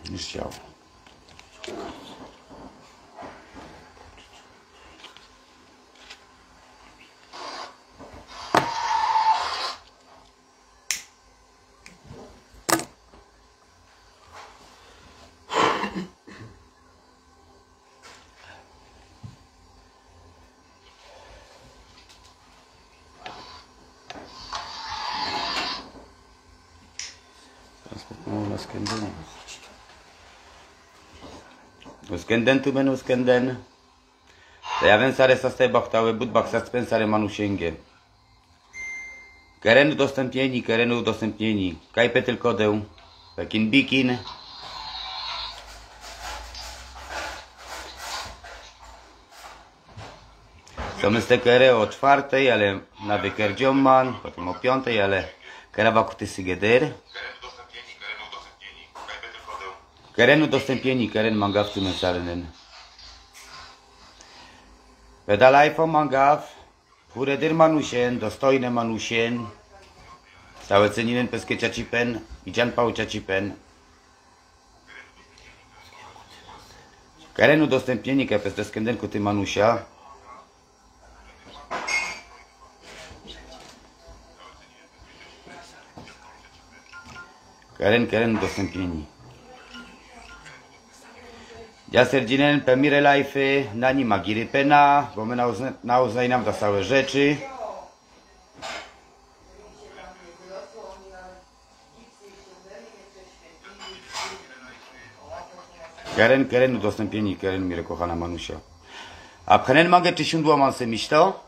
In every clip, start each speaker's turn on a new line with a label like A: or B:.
A: Już ciało. Uskenden tu ben uskenden. Tejaven sare sastai baktawe bud baksaspen sare manusięgie. Kerenu udostępnieni. Kajpe tylko deł. Pekin bikin. Są z te kere o 4, ale na wykerdziomman, potem o 5, ale kerawa kuty sigeder. Keren udostępnieni, keren mangaw tu mesarenen. Pedalajfo mangaw, huredyr manusien, dostojne manusien. Całe ceninen peskie ciacipen, idzian pał ciacipen. Keren udostępnieni, kepes deskenden kuty manusia. Keren udostępnieni. Ja serdzinen pemire lajfy, na nim magiry pena, bo my nauznaj nam te całe rzeczy. Keren udostępnieni, keren mire kochana manusia. A pchenen magę czy siądło man se miś to?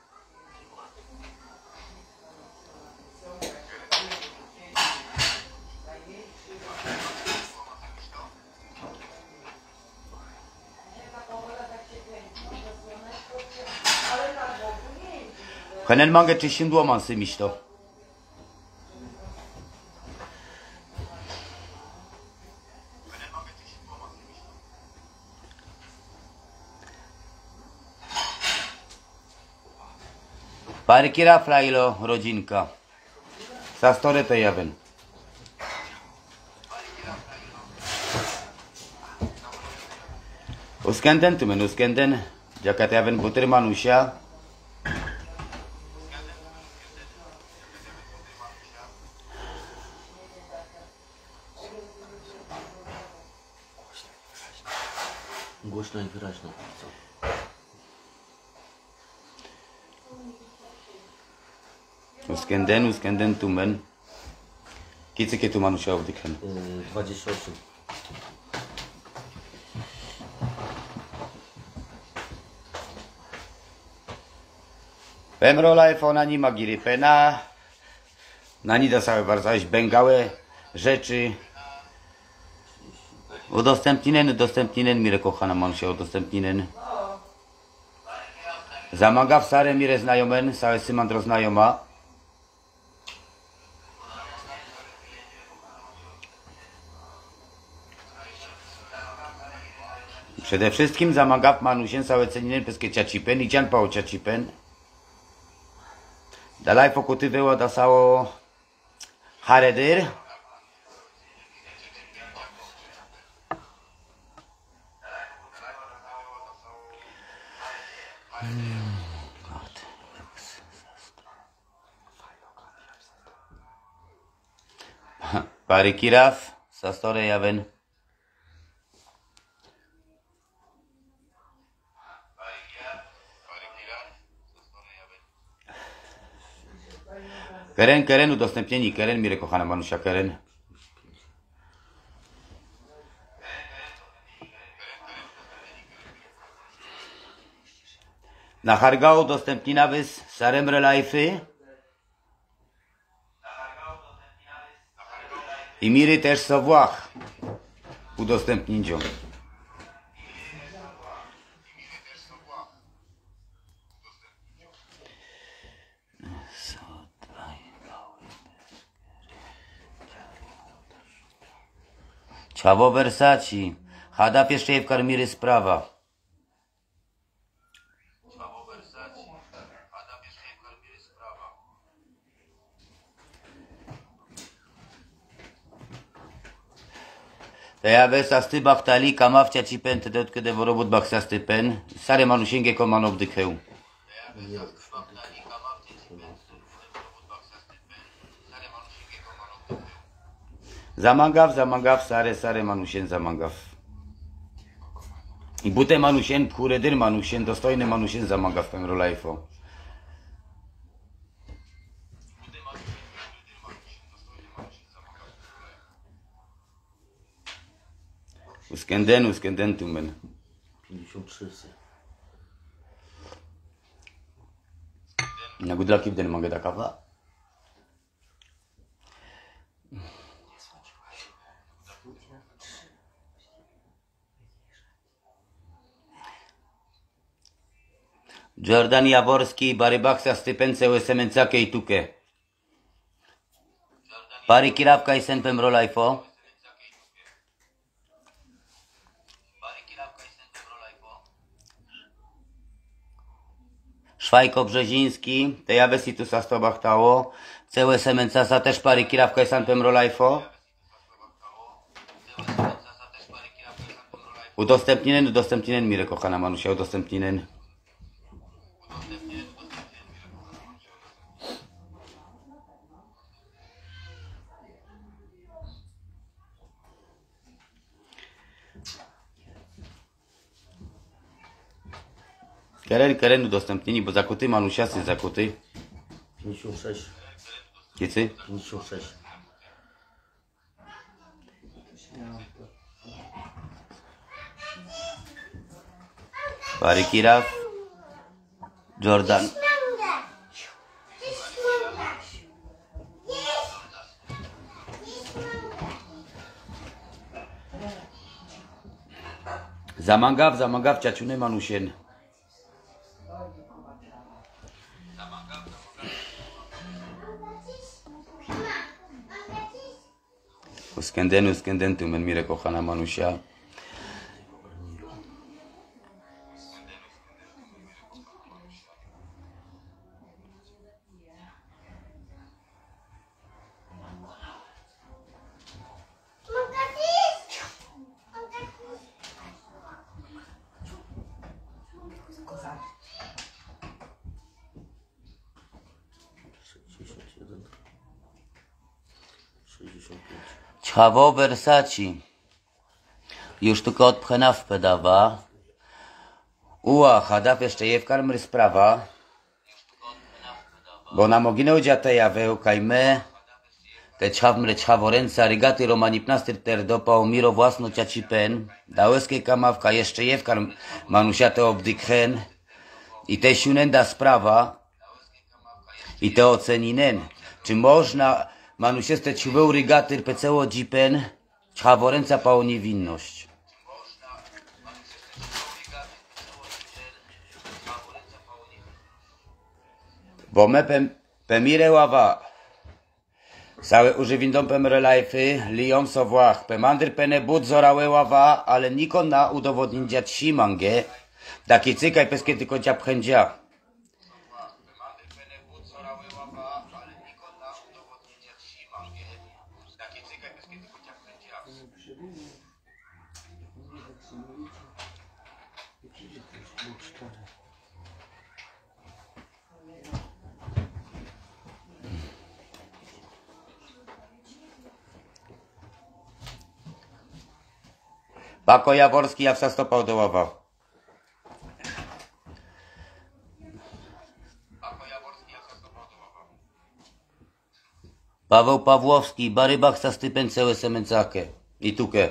A: Pchenen magę czy siądło man se miś to? Parkira frajlo, rodzinka. Sastore to jawen. Uskenden tu men uskenden. Jakat jawen butyr manusia.
B: Głośno i wyraźno.
A: Uskenden tu men. Kicy tu manusia wdychen.
B: 28.
A: Pemrola na ni magiry pena. Na ni dasały bardzo bęgałe rzeczy. Udostępninen, mire kochana manusia udostępninen. Zamaga w sare mire znajomen, sałe symandro znajoma. Przede wszystkim zamaga w manusien, sałe ceninen, peskie ciacipen, i cian pao ciacipen. Dalej pokuty było dasało haredyr. Parikiraf, sastore javen. Keren udostępnieni, keren mire kochana manusia, keren. Na harga udostępnina wys saremre lajfy. I miry też so Włach udostępnięcią. Ciawo Versaci. Hadap jeszcze w karmiry sprawa. Te aveți să sti bahtali cam afcea ci pen te dot că de vorobut bak să sti pen. Sare manușenge com manov dikheu. Zamangav sare manușen zamangav. I bute manușen kuredir manușen dostojny manușen zamangav pemro laifo. Uskenden tumen.
B: 56.
A: Na gudla kibden mangă da cava. Jordan Jaworski, Barybaksa Stypence, Usemențache i tuke. Pari kiravka i sen pemro laifo. Szwajko Brzeziński, te ja wesi tu sa stobachtało. Całe semenca sa też pari kirawka i san pemro laifo. Udostępninen mire kochana Manusia, udostępninen. Keren udostępnili, bo zakuty Manusiasy zakuty.
B: 56.
A: Kicy?
B: 56.
A: Pari kiraw. Jordan. Zamangav ciaciune Manusien. Uskenden tu men mire kochana Manusia. Czchawo Versace. Już tylko odpchena wpedawa. Ua, hadaf jeszcze je w karmry sprawa. Bo na moginę udziate jaweł kajme. Te czchawo ręce, arigaty romanipnastyr terdopa umiro własno ciacipen. Dałeskie kamawka jeszcze je w karm manusiate obdykhen. I te siunenda sprawa. I te oceninen. Czy można Manusieste ciubeł rygatyr peceło dzipen, czchaworęca pao niewinność. Bo me pemire ława. Całe używindą pemre lajfy, liją so włach. Pemandr pene bud zorałe ława, ale nikon na udowodnić dziać simangie. Taki cykaj peskie tylko dziab chędzia. Bako Jaworski, ja wsa stopał do ława. Paweł Pawłowski, Barybak sa stypen całe semencakę. I tukę.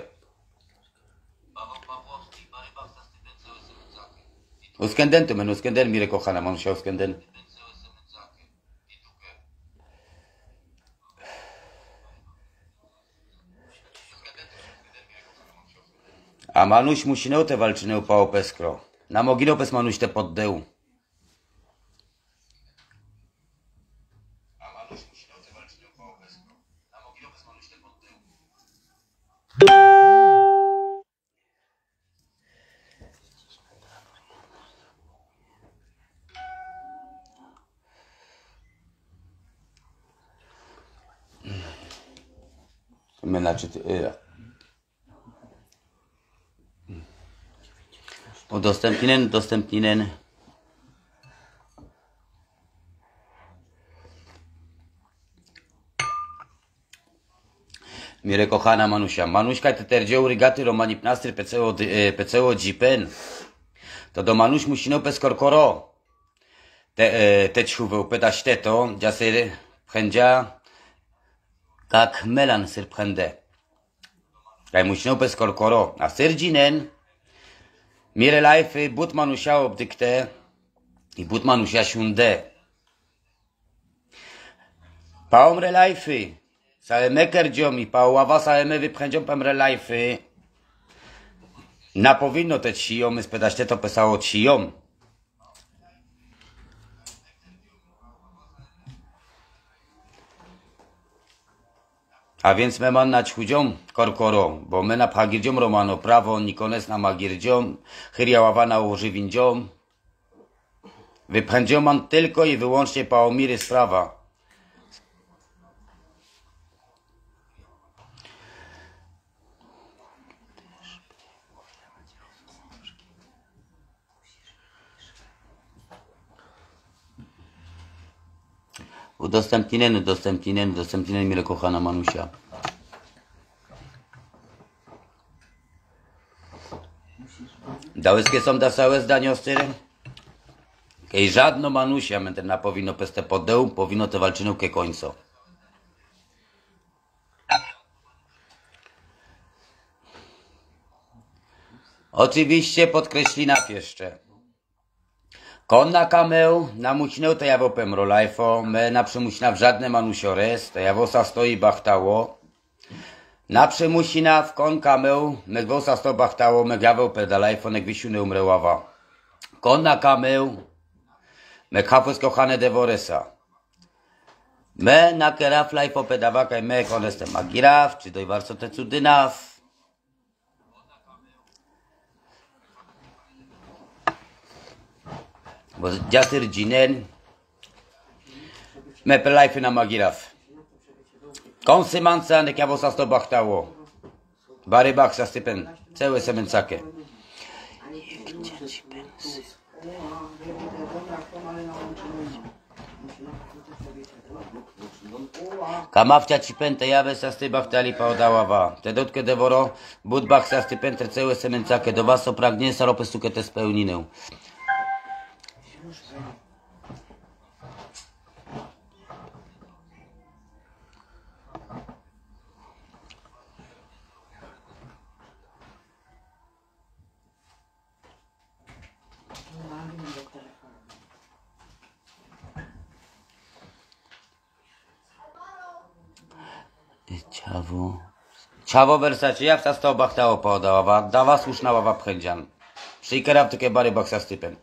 A: Uskenden mire kochana, Manusia, uskenden. A Manuś musi te walczyny upało peskro. Na mogilę pes Manuś te poddeł. Znaczy, Udostępninen. Mire kochana Manusia. Manuśka te terdzieł rygaty romani pnastry peceo dzipen. To do Manuś musino pes korkoro. Te ćhuwe upytać teto, ja ser prędzia jak melan ser prędę. Kaj musino pes korkoro. A serdzinen mire life but Manusia obdykte i but Manusia siunde. Paomre life. Saeme kerdziom i paława saeme wypchędziom pemre life. Na powinno te ciom, spytać te to pesało ciom. A więc my man na ćchudziom korkoro, bo my na pagirdziom romano prawo, nikones na magirdziom, chyriaława na używindziom. Wypchędziom man tylko i wyłącznie paomiry sprawa. Udostępninen, mile kochana Manusia. Dałyskie są da całe zdanie ostyrem? Kej żadno Manusia, mentre na powinno peste podeł, powinno te walczynę ke końcu. Oczywiście podkreślina jeszcze. Konna kameł, na muśnę to jawo pemro lajfo, me na przymuśna w żadne manusiores, to jawosa stoi bachtało. Na przymusina w kon kameł, me gwosa sto bachtało, me gaweł pedalajfo, nek wisiu nie umreława. Konna kameł, me kafus kochane devoresa. Me na keraf lajfo pedawaka i me konestem magiraw, czy doj warco te cudynaw. Bo dziasyr dzinen me pelajfy na magiraw. Konsymanca nek jawosa sto bachtało. Bary baksa stypen, całe semencake. Kamawcia ci pente jawe sa sty bachtali paodaława. Te dotkę devoro, bud baksa stypen, całe semencake. Do was opragnie saropy sukę te spełninę. Ciawo Versace, jak ta sto bachtało podaława, dawa słuszna ława pchędzian. Przyjkera w takie bary baksa stypen.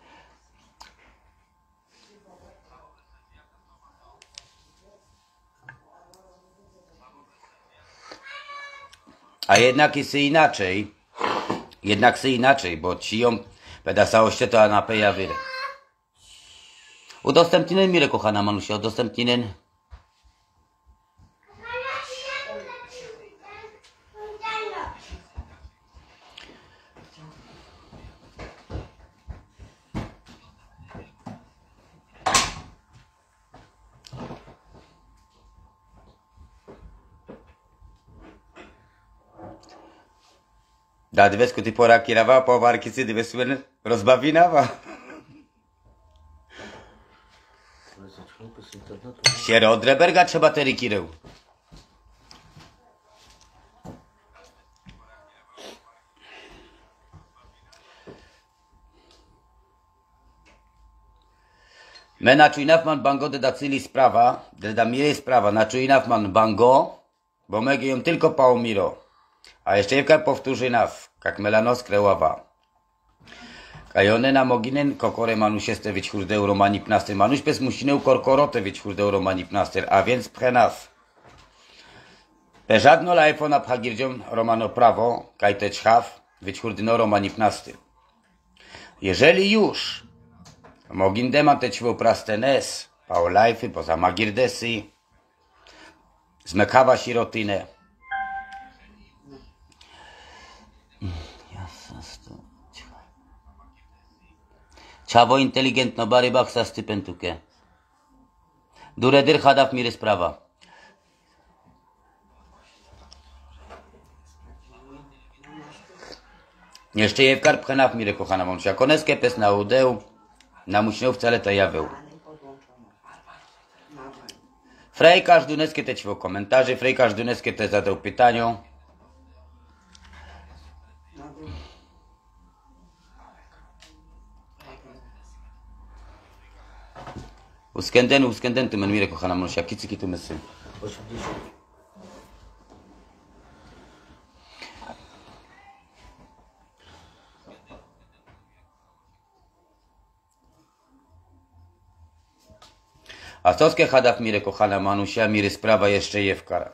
A: A jednak jest inaczej, bo ci ją pedasało się to na peja wyle. Udostępninen, mire kochana Manusia, udostępninen. Da dvesku ti pora kirava, po varkici dvesuen rozbavinawa. Siero od Reberga trzeba tery kireł. Me na czujnafman bango dedacili sprawa, dedamire sprawa, na czujnafman bango, bo my ją tylko paomiro. A jeszcze jaka powtórzy nas, jak melanos kreława. Kajone na moginen kokore manusie ste wieć hurdeł romani pnaster. Manuś pes musinę korkorote wieć hurdeł romani pnaster, a więc pchenas. Pe żadno lajfo na pchagirdziom romano prawo, kaj te czchaw, wieć hurdyno romani pnaster. Jeżeli już mogin deman te ćwo prastenes, pa o lajfy poza magirdesy, zmekawa sirotynę. Čavo inteligentno bari baksa stypentuke. Duredir hadaf mire sprawa. Jeszcze je w karp henaf mire kochana mamusia. Koneskie pes na udeł. Na muśnią wcale to ja był. Frej każduneskie te ćwo komentarzy. Frej każduneskie te zadał pytaniu. Uskenden tu men mire kochana mamusia. Kicyki tu mysy.
B: 80.
A: A coskie hadaf mire kochana manusia, mire sprawa jeszcze je w kara.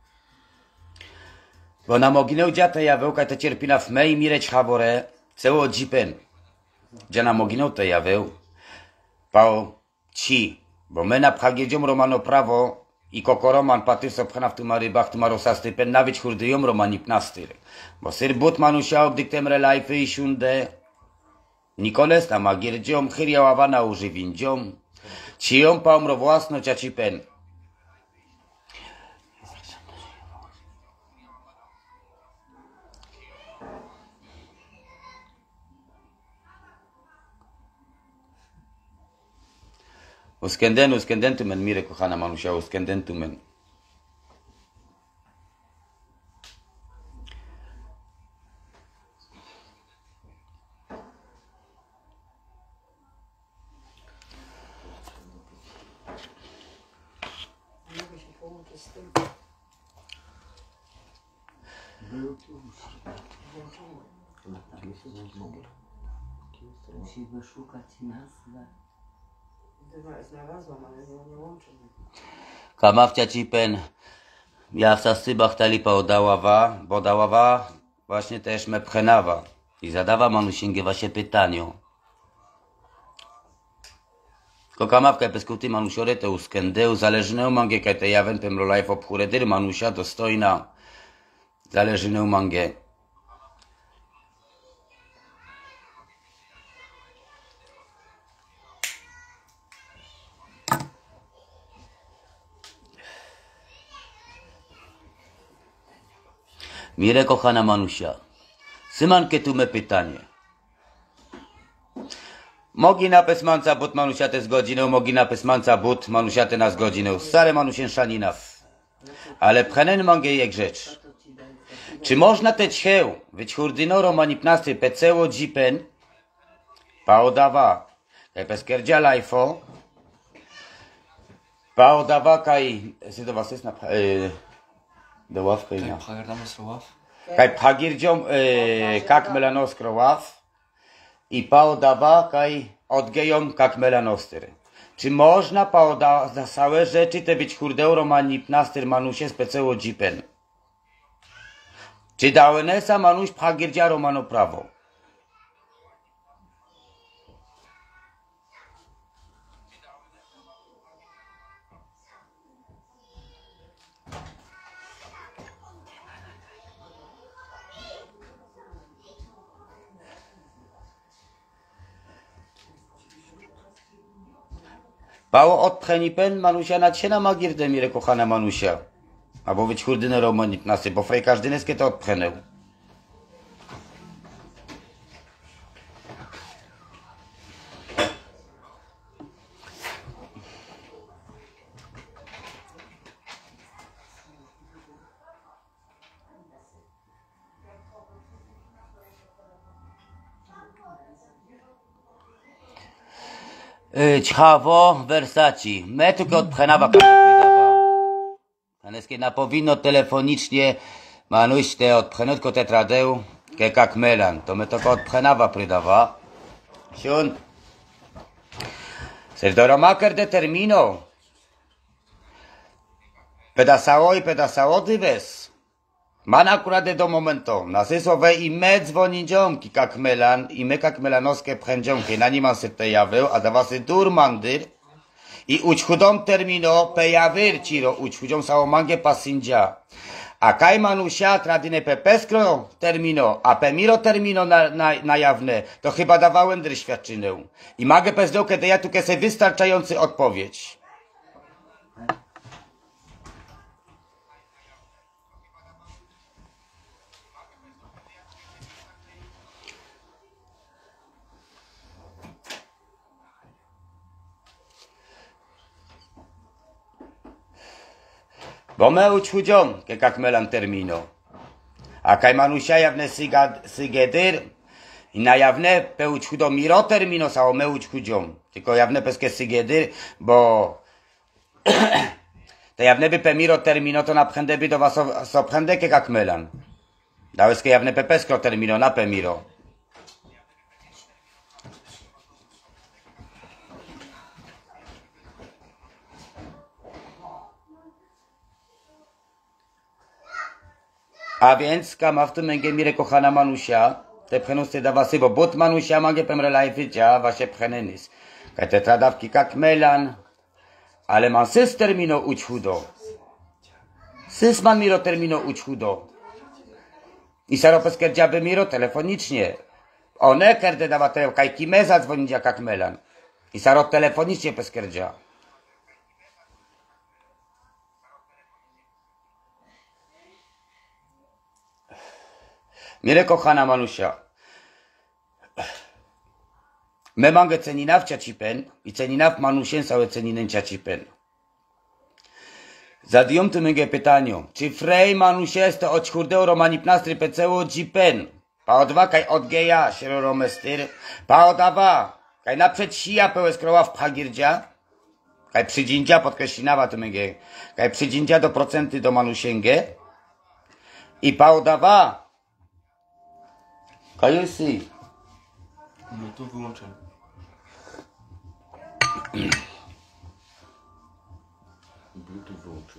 A: Bo na moginę dziate jawełka te cierpina w mej mireć habore, ceło dzipen. Gdzie na moginę te jaweł, pał ci, bo my na pchagiedziom romano prawo i kokoroman patyso pchana w tuma rybach, tuma rosastypen, nawet hurdyjom romani pnastyry. Bo syr but manusia obdyktem relajfy i siunde, Nikoles na magierdziom, chyriaława na używindziom, Cią paumro własno ciaci pen. Uskenden tu men mire kochana manusia, uskenden tu men.
C: Musimy szukać nazwy.
D: Znalazłam, ale nie łączę.
A: Kamawcia ci pen. Ja w sastybach talipa odaława, bo daława właśnie też me pchenawa. I zadawa manusingiewa się pytaniu. Ko kamawka peskuty manusiore te uskendeu, zależneu mange kaj te jawen pemrolajf obchuredyr manusia dostojna. Zależneu mange. Mire kochana manusia, symankę tu me pytanie. Mogi na pesmanca but manusia te z godzinę, mogi na pesmanca but manusia te na z godzinę. Stare manusien szaninaw. Ale pchenen mange jak rzecz. Czy można te ćcheł, wyć hurdynoro manipnasty peceło dzipen, paodawa, kaj peskerdzia lajfo, paodawa kaj, do was jest na... Do ławkę i kaj pagirdziom kak melanoskro ław i paodawa kaj odgejom kak melanostyr. Czy można paoda za całe rzeczy te być hurdeuro manipnastyr manusie speceło dzipen? Czy dałenesa manuś pagirdzia romano prawo? Pało odpcheni pen manusia na ciena magirdę mire kochana manusia. Albo być hurdynę romanit nasy, bo frej każdy neskie to odpchenęł. Ćchavo Versaci. Me tylko odpchenawa kama Haneskie na powinno telefonicznie manuś te odpchenutko te tradeu ke kak melan. To me tylko odpchenawa prydawa. Siun. Serdoromaker determino. Pedasało i pedasało dywes. Man akurat do momentu. Nasysowe i me dzwoni dziomki kak melan i me kak melanoskie pchędziomki. Na nim se te jaweł, a dawasy durmandyr. I ućchudom termino pejawyr ciro ućchudom sałomangie pasindzia. A kaj manusia tradine pepeskro termino, a pemiro termino na jawne, to chyba dawałem świadczynę. I mogę bezdołkę, to ja tu kesę wystarczający odpowiedź. Bo me ućhuđom, ke kak melan termino. A kaj manusia javne sigedir, i na javne pe ućhudo miro termino, sao me ućhuđom. Tylko javne peske sigedir, bo te javne by pe miro termino, to napchende by do was obchende ke kak melan. Daweske javne pe peskro termino, na pe miro. A więc, kama w tym mire kochana manusia, te pchenuste da wasy, bo but manusia magę pemre lajfycia, wasie pchenenis. Kaj te tradawki kak melan, ale man sys termino ućhudo. Sys man miro termino ućhudo. I saropes kerdziaby miro telefonicznie. One kerde dawa te, kaj kime zadzwonić jak melan. I sarop telefonicznie peskerdzia. Mire kochana manusia, me mange ceninaw ciacipen i ceninaw manusien sałe ceninen ciacipen. Zadjom tu mege pytaniu, czy frej manusies to od churdeo romanipnastry peceło dzipen, pa odwa kaj odgeja sieroromestyr, pa odawa, kaj naprzed sija pełe skroła w pchagirdzia, kaj przydzindza podkreślinawa tu mege, kaj przydzindza do procenty do manusięgę i pa odawa, Kajusi.
D: No to wyłączam.
B: Bluetooth wyłączył.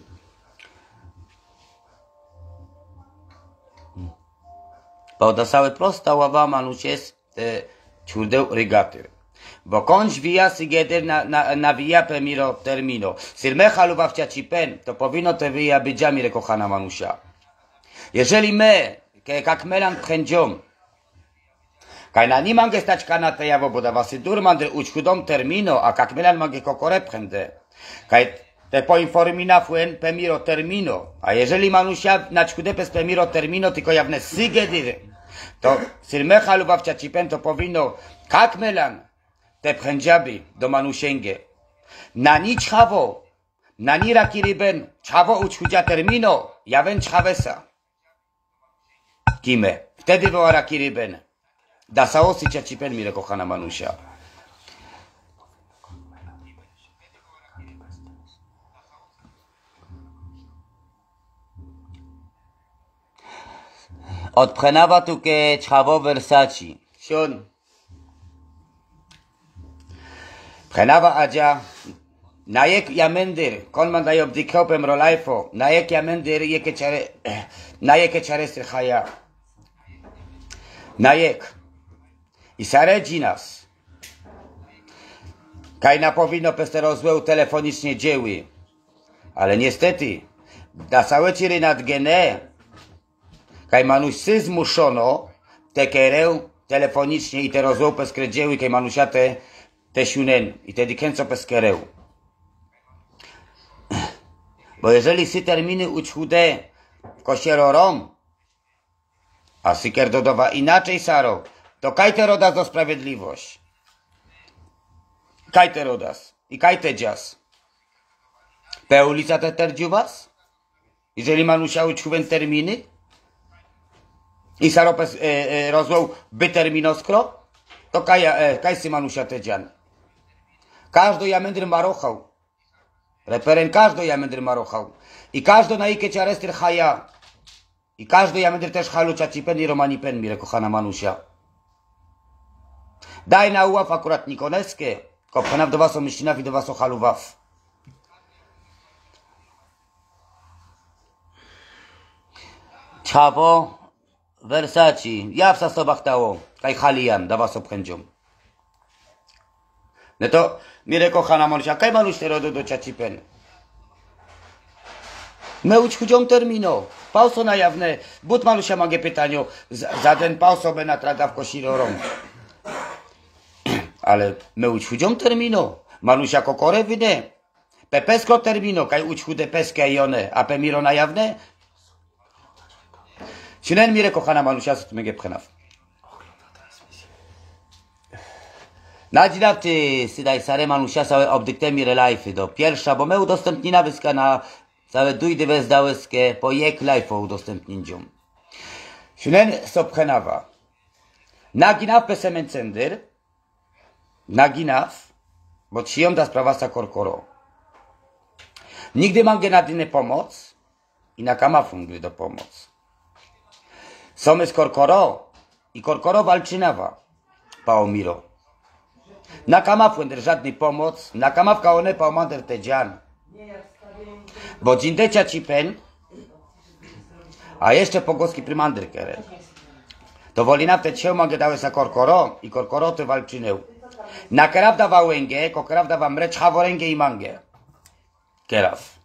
A: Podasały prosta ława manusies czurdeł rygaty. Bo kończ wija sigeder nawija premiro termino. Sirmecha luba wciacipen, to powinno te wyja bydzia mire kochana manusia. Jeżeli my, jak melan pchędziom, kaj na nie mogę stać kanate jawo, bo da wasy durmandry ućhudom termino, a kak melan mogę kokore pchędę. Kaj te poinformina fuen pemiro termino, a jeżeli manusia na ćhude pes pemiro termino, tylko jawne sygedir, to sirmecha luba wciacipen, to powinno kak melan te pchędziaby do manusięgę. Na ni ćhawo, na ni rakiriben, ćhawo ućhudzia termino, jawen ćhavesa. Kime? Wtedy była rakiriben. Da saosy ciacipen mire kochana manusia. Odpchenawa tu ke ćhawo Versace. Sion. Pchenawa adzia. Najek jamendir. Konman daje obdikopem rolajfo. Najek jamendir najek eczare sirchaya. Najek. I saredzi nas. Kaj na powinno peste rozłeł telefonicznie dzieły. Ale niestety, da całe ciry nad gene, kaj manuś sy zmuszono, te kerę telefonicznie i te rozłeł peskre dzieły, kaj manusia te siunen i te dikenco peskerę. Bo jeżeli sy terminy ućhude w kosierorom, a sy kerdodowa inaczej saro, to kaj te rodas do sprawiedliwość? Kaj te rodas? I kaj te dzias? Pe ulica te terdziuwas? Jeżeli manusia ućhuwen terminy? I saropes rozłał by terminoskro? To kaj sy manusia te dzian? Każdy jamendry marochał. Reperen każdy jamendry marochał. I każdy na ikie ciarestyr haja. I każdy jamendry też halu ciacipen i romanipen, mire kochana manusia. Daj na uław akurat nikoneskie, kopchanaw do was o myślinaw i do was o haluwaw. Ćhawo Versace, ja w zasobach tało, kaj halijan, da was obchędziom. No to, mire kochana manusia, kaj manuś te rodu do ciacipen? My ućchudzią termino. Pauso na jawne. But malusia mogę pytaniu. Za ten pauso by natrada w kosirorą. Ale my ućchudzią termino. Malusia kokore wyde. Pepesko termino. Kaj ućchude peskę i one. A pe miro na jawne. Sinen mire kochana malusia, co tu mnie pchenaw. Nadzidaw ty sydaj sare manusia całe obdykte mire life do pierwsza, bo my udostępnina wyska na całe dujdy wezdałeskie po jek life udostępnięciom. Sinen sobchenawa. Naginaw pesemen cendyr. Naginaw, bo ciją da sprawa sa korkoro. Nigdy mam genadynę pomoc i na kamafun gry do pomoc. Somy z korkoro i korkoro walczynawa. Paomiro. Na kamafun żadnej pomoc, na kamawka one paomander te dzian. Bo dzindecia ci pen, a jeszcze pogłoski prymander kere. To wolina w te cię mogę dały za korkoro i korkoro ty walczyneł. Na keraw dawa łęgę, ko keraw dawa mrecz haworęgę i mangę. Keraw.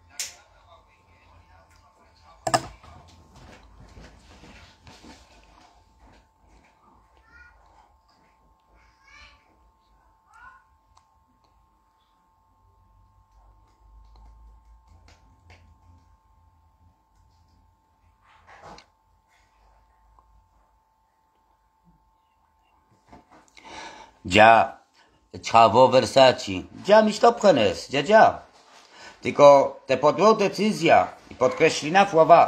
A: Dzia, czavo Versace, dzia mi to pchenes, dzia. Tylko te podło decyzja i podkreślina słowa.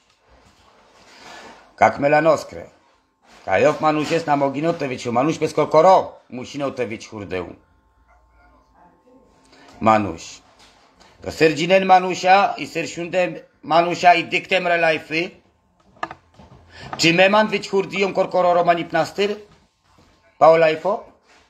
A: Jak melanoskre. Kajow manuś jest na mogino te wieciu, manuś bez korkoro, musino te wieć hurdeł. Manuś. To serdzinen manusia i sersiundem manusia i dyktem relajfy. Czy meman wieć hurdiją korkoro romani pnastyr? Paolajfo?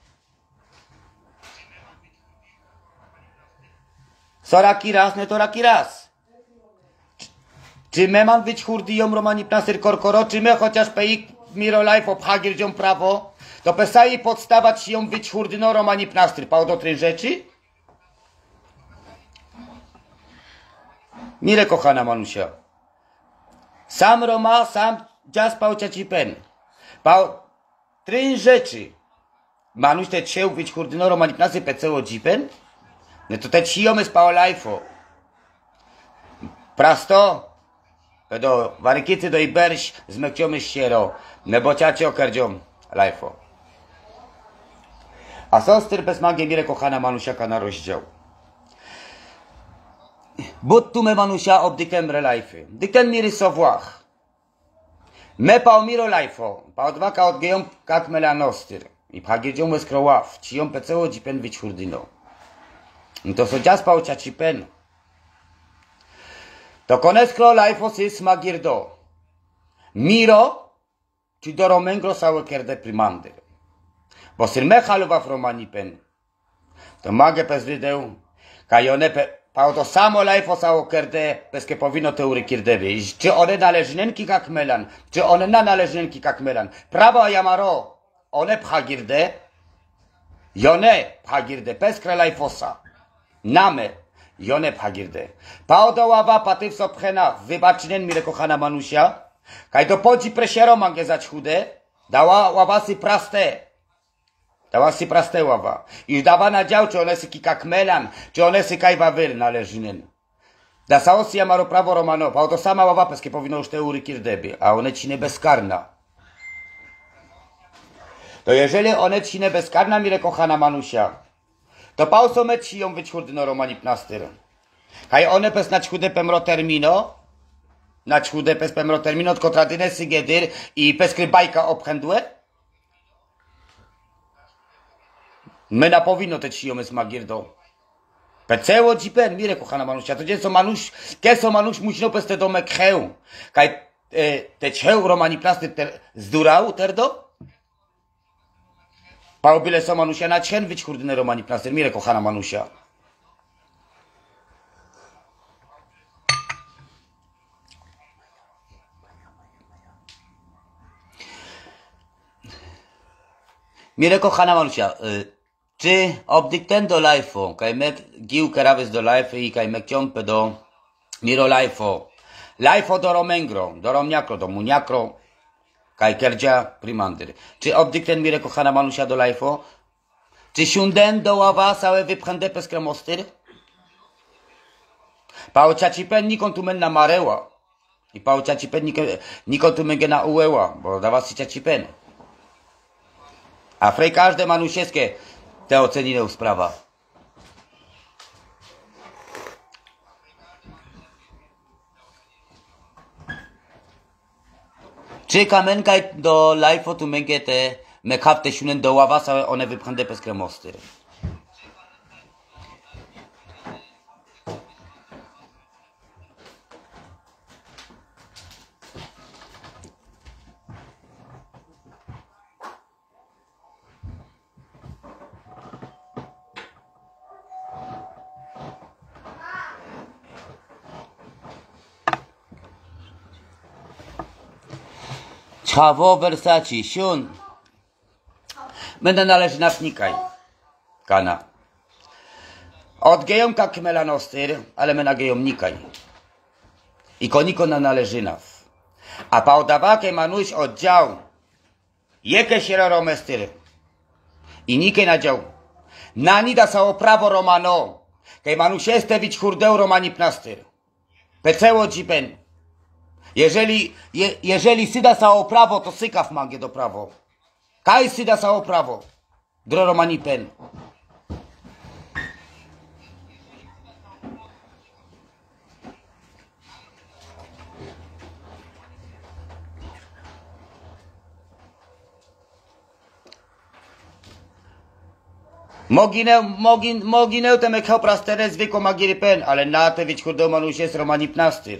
A: Soraki raz, nie to raki raz. Czy my mam być hurdiją romani pnastyr korkoro, czy my chociaż peik mirolajfo pchagirdzią prawo, to pesai podstawać się ją być hurdyno romani pnastyr. Pał do tej rzeczy? Mile kochana manusia. Sam Roma, sam dzias pał ci pen. Pał trzy rzeczy. Manuś te trzech być hurdyno romani pnastyr peceło dzipen? No to te cijomy z paolajfo. Prasto? Do warykicy do iberś zmekciomy ściero. Nebo ciacie okerdziom lajfo. A sostyr bez magie mire kochana manusiaka na rozdział. But tu me manusia obdykem relajfy. Dyken miry sowłach. Me paomiro lajfo. Pa odwaka odgeją kak melanostyr. I pchagiedzią me skroław. Ciją peceło dzipen być hurdyno. To so dzias pał ciaci pen. To koneskro lajfo sys magirdo. Miro, ci do romengro sałe kerde primandyr. Bo sir mechaluwa romani pen. To magę pes wydeł. Kajone pał to samo lajfo sało kerde, peskie powinno te ury kirdewie. Czy one należnenki jak melan, czy one na należnenki jak melan. Prawo jamaro, one pchagirde. Jone pchagirde, peskre lajfosa. Name, jone pchagirde. Pał do ława patyw sopchena, wybaczynen mire kochana manusia. Kaj do podzi presiero mangę zać chude, dała ławasy praste. Dała si praste ława. I dawa na dział, czy one sy kikak melan, czy one sy kajwa wyr należynen. Da saosi amaro prawo romano, pał to sama ława peskie powinno już te ury kirdebie, a one ci nie bezkarna. To jeżeli one ci nie bezkarna mire kochana manusia, to pał so met ci ją być hurdyno romani pnastyr. Kaj one pes nać chude pemro termino, nać chude pes pemro termino, tko tradyne sygedyr i peskry bajka obchędłe? My na powinno te ci ją jest magirdo. Peceło dzipen, mire kochana manusia, to gdzie so manuś, keso manuś musino pes te domek heł. Kaj te heł romani pnastyr zdurał terdo? Pał byle so manusia na cien być hurdyne romani pnastyr, mire kochana manusia. Mire kochana manusia, czy obdykten do lajfu, kaj mek gił kerawys do lajfu i kaj mek ciąpę do Miro laifo. Laifo doromengro, doromniakro, domuniakro. Kajkerdzia primandyr. Czy obdykten mire kochana manusia do laifo? Czy siunden do ława całe wypchęde bez kremostyr? Pałciacipen nikon tu men na mareła. I pałciacipen nikon tu men na ułeła, bo dawa si ciacipen. A frej każde manusieskie te oceninę sprawa. Czy kamenka do lajfo tu menge te mekapte shunen do ława całe one wypchęde bez kremostyr. Chawo Versace, siun. Będę należy na wnikaj. Kana. Od gejomka kmelanostyr, ale my na gejomnikaj. I koniko na należynaw. A pałdawakę manuś oddział. Jekę się romestyr. I nikę nadział. Nani da sało prawo romano. Kaj manuś estewić hurdeł romani pnastyr. Peceło dzipen. Jeżeli syda sało prawo, to sykaw mangie do prawo. Kaj syda sało prawo. Dro romani pen. Moginę te mekhał prastere zwykło magiry pen, ale na te wić hurdeł manuś jest romani pnastyr.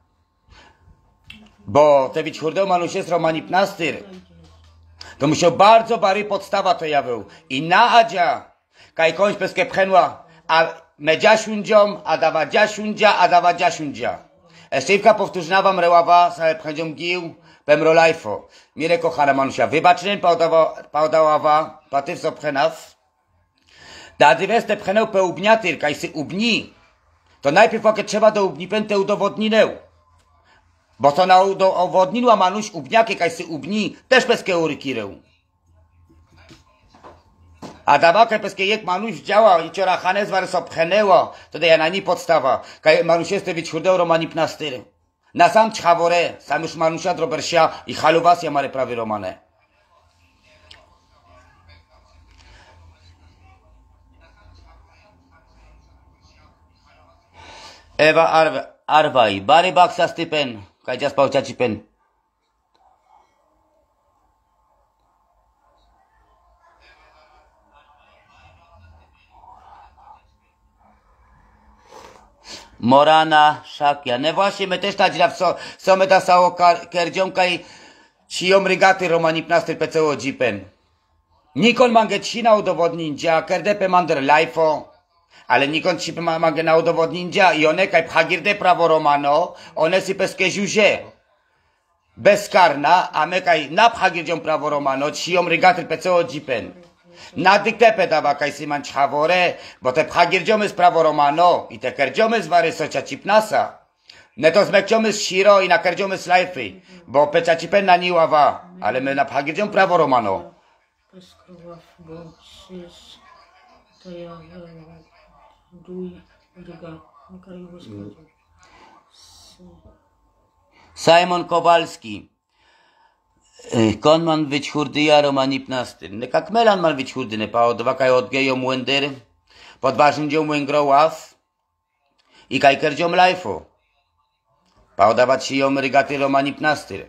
A: Bo te wić hurdeł manuś jest romani pnastyr. To musiał bardzo bary podstawa to jaweł. I na adzia, kaj końś peskę pchenła, a medzia siundziom, a dawa dzia siundzia, a dawa dzia siundzia. Eszczywka powtórzna wam reława, same pchędziom gił, pemro lajfo. Mire kochana manusia, wybaczyn pałdaława, patyw so pchenaw. Dady weste pchenęł pe ubniatyr, kaj sy ubni. To najpierw okie trzeba do ubni pęte udowodninę. Bo to na udowodniła manuś ubniakie, kaj sy ubni, też peskę urykirę. A dawakę peskę jak manuś działa i ciora hanes war so pchenęło, to da ja na ni podstawa. Kaj manuś jest wić hurdeł romani pnastyr. Na sam czchawore, sam już manusia drobersia i haluwas ja mare prawy romane. Ewa arwaj, bary baksa stypen, kaj dzia spał ciacipen. Morana, szakia. Ne właśnie my też tadzila co my da sało kerdziomka i ciom rygaty romani pnastyr peceło dzipen. Nikon mange cina udowodnindzia, kerdepe mander lajfo. Ale nikon ci mange na udowodnindzia i one kaj pchagirde prawo romano, one si peskie ziuzie. Bezkarna, a my kaj na pchagirdziom prawo romano, ciom rygaty peceło dzipen. Na dyktepe dawa kaj si man czchawore, bo te pchagirdziomy z prawo romano i te kerdziomy z wary socia cipnasa. Ne to zmekciomy z siro i na kerdziomy z lajfy, bo peca cipen na niława, ale my na pchagirdziom prawo romano.
E: Peskrowaw, bo jest to ja duj ryga na kraju wschodzie.
A: Simon Kowalski. Kon man być hurdyja romani pnastyr. Ne kak melan man być hurdy, ne pa odwakaj od gejo młender, podważnym dzią młęgroław i kajker dziom lajfo. Pa odawać się jom rygaty romani pnastyr.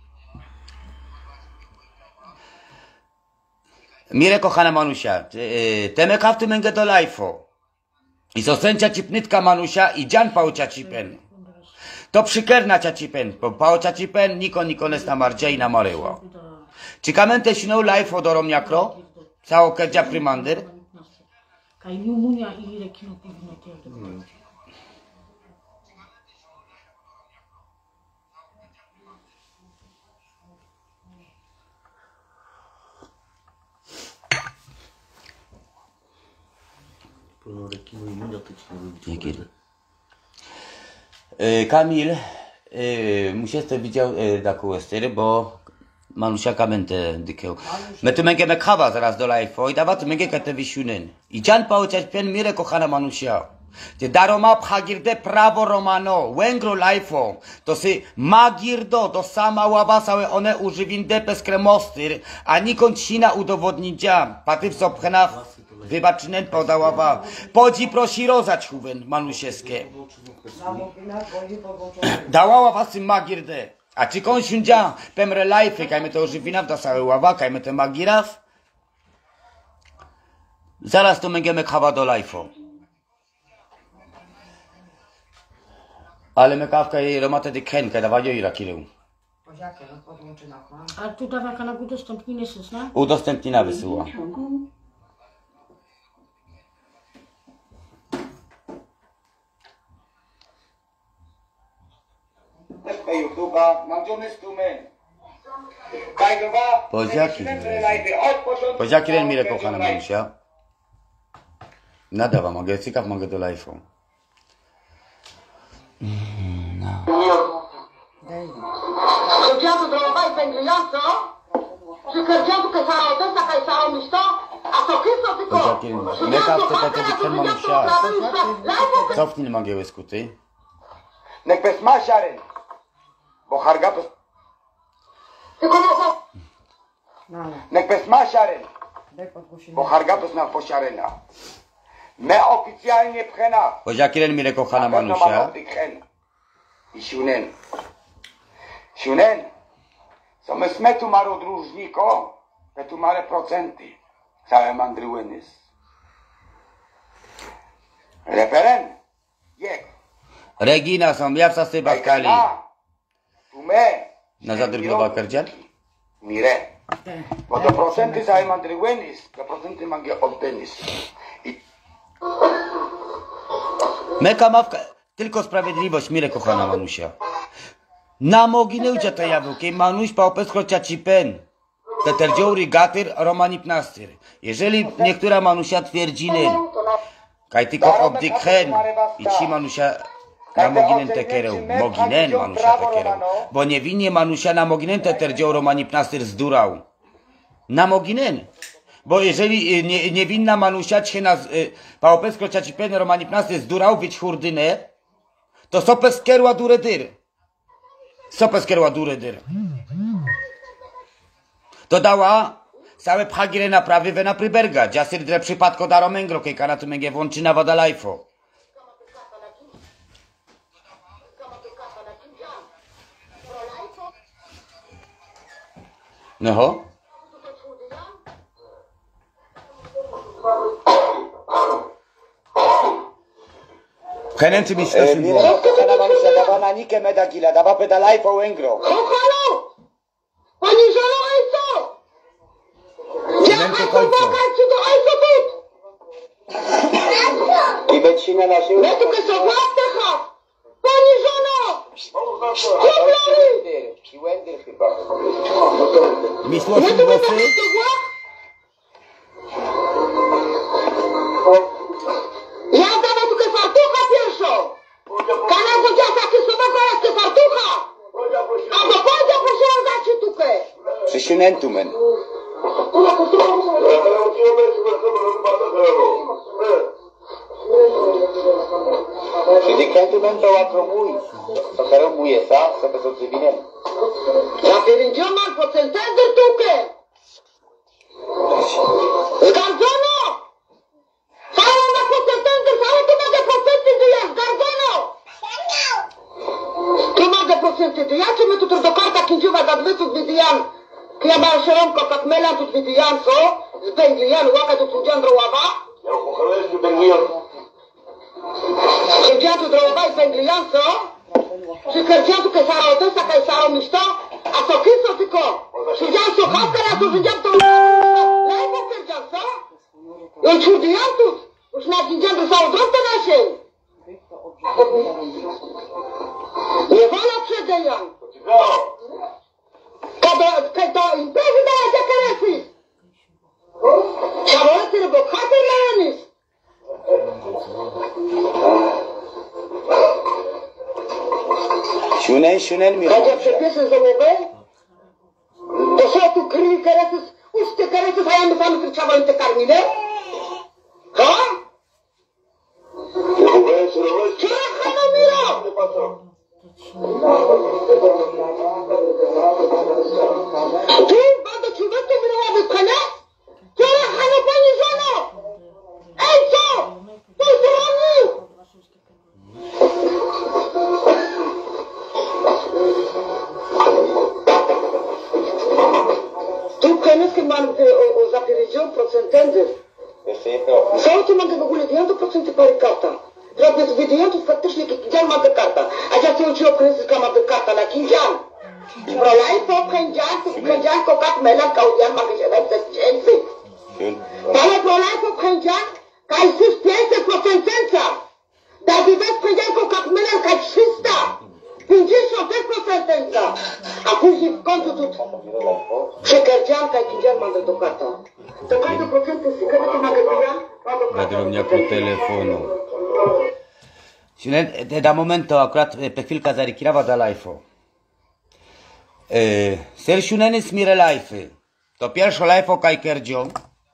A: Mire kochana manusia, teme kafty męgę do lajfo. I sosęcia cipnytka manusia i dzian pałcia cipen. To przykerna ciacipen, bo pałcia cipen nikon jest na mardzia i na maryła. Czy kamente siną lajfo do romniakro? Cało kerdzia prymandyr?
E: Kaj niumunia i rekino powinno to
B: Pro rekino i munia to ci nie
A: Jakie? Kamil, musisz to widział taką estery, bo manusiaka będę dykiał. My tu będziemy kawa zaraz do live'u i dawa tu będziemy te wysiunen. I dzian pałczać pen mire kochana manusia. Te daroma pchagirde prawo romano, węgro live'u. To si magirdo, to sama ława całe one używinde bez kremostyr, a nikąd sina udowodnidzia. Paty w sopchenach wybaczynen podaława. Podzi prosi rozać chuwen manusieskie. Dałała was im magirde. A czy konsiundzia pemre life, kajmy to żywina w całe ława, kajmy te magiraw? Zaraz to będziemy kawa do live'u. Ale my kawka jej romate dy ken, kada wajo ira kiru.
E: A tu dawa kana udostępniny sysna?
A: Udostępnina wysyła. Poziaki ren mire kochana manusia. Nadawa, mogę cykaw, mogę do live'u.
F: Kerjaan droomai pengelianso, si kerjaan tu kesara odes tak kesara misto, atau kisah tu
A: Poziaki ren, meka wtedy tedy ken manusia. Cofnij magieły skuty.
G: Nek bez mašaren, bo hargatos. Nek bez mašaren, bo hargatos na posiarena. Me oficjalnie pchena.
A: Poziaki ren mire kochana manusia.
G: I siunen. Siunen. Co my sme tu maro dróżniko, te tu mare procenty. Całe mandryłynys. Referen? Jek.
A: Regina są, ja w sy bakali.
G: Tu me.
A: Na zadrglowa kerdzian?
G: Mire. Bo do procenty całe mandryłynys, do procenty mangie oddenys.
A: Meka mawka, tylko sprawiedliwość, mire kochana manusia. Na moginę ucia te jabłki, manuś pałpesko ciaci pen. Te terdziołry gatyr, romanip nastyr. Jeżeli niektóra manusia twierdziny, kaj tylko obdykhen, i ci manusia na moginen te kiereł, moginen manusia te kiereł. Bo niewinnie manusia na moginen te terdzioł romanip nastyr zdurał. Na moginen. Bo jeżeli niewinna manusia cię na pałpesko ciaci pen, romanip nastyr zdurał, być hurdynę, to sopę skierła durę dyr. Sopę skierła durę dyr. To dała całe pchagire naprawy wena pryberga. Dziasyr dre przypadko daro męgro, kejkana tu męgie włączy na wada lajfo. No. Kenency mi się
G: Mire, kochana manusia, dawa na nikę medagila, dawa peda lajfo węgro.
F: Halo! Pani żono, ojco! Ja
A: Kenency
F: ojco,
A: końcu.
F: wakajcie do ojco tut!
G: I becina na sił.
F: Ja tu kesowate ha! Pani żono! Kublary!
G: I węgiel chyba.
A: mi
F: Ja
A: słosi
F: tu będę
A: głosy.
F: to głach? Ja dawaj tu fartucha pierwszą! Kana go dziasa kesowego jest fartucha! A do końca proszę oddać ci tukę!
G: Przysiunentumen. Kiedy kentumen to łatwo mój. To kero mój sa, co bez odzywinem.
F: Ja pierdziomam po centender tukę! Zgardzono! Całą na po centender, całe tu mogę procenty dyja, zgardzono! Tu mogę procenty dyja, czy my tu do karta kindziuwa za 200 wydyjan? Ja mam szeromko, jak melan tu wydyjan, co? Z Benglijan, łaka tu tudzian droława? Kerdzian tu droława i Benglijan, co? Czy kerdzian tu kesara odesa, kesara misto? A co kyso tylko? Kerdzian co chawka, ja tu wydziam to... Lejbo kerdzian, co? I czurdyjan tu? Już na kindzian dostało drogę na się. Nie wolno przedejan. Kada imprezy dała się karesy. Szabolety rybo chaty majonis.
A: Shunen mi.
F: Gdzie przepisy załowe? To są tu kryli keresy, uste keresy, a ja my sami trzeba te karmile? Ha? Czerachano miro! Tu, bado człowieku mirowa wypchane? Czerachano pani żono! Ej, co? To zrobił! Tu kenesy mam zapierdział procentendy. Są tu mogę w ogóle 9% parykata. Robię z wydiantów faktycznie kindzian ma karta. A ja co uczyło kresyka ma karta na kindzian. Prolaj po kindzian kokat melan kaudian ma się dać ze ścięcy. Ale prolaj po kindzian kaj syf 500% cenca. Daj bez kindzian kokat melan kaj 300. 50% cenca. A później w końcu tu przekardzianka i kindzian ma do karta. To każdy procenty sygarety ma
A: Bedromnia po telefonu. Shunen, da momento akurat pe chwilka zarikirawa da live'o. Ser Shunen smire live'y. To pierwsze live'o kaj kerdzią.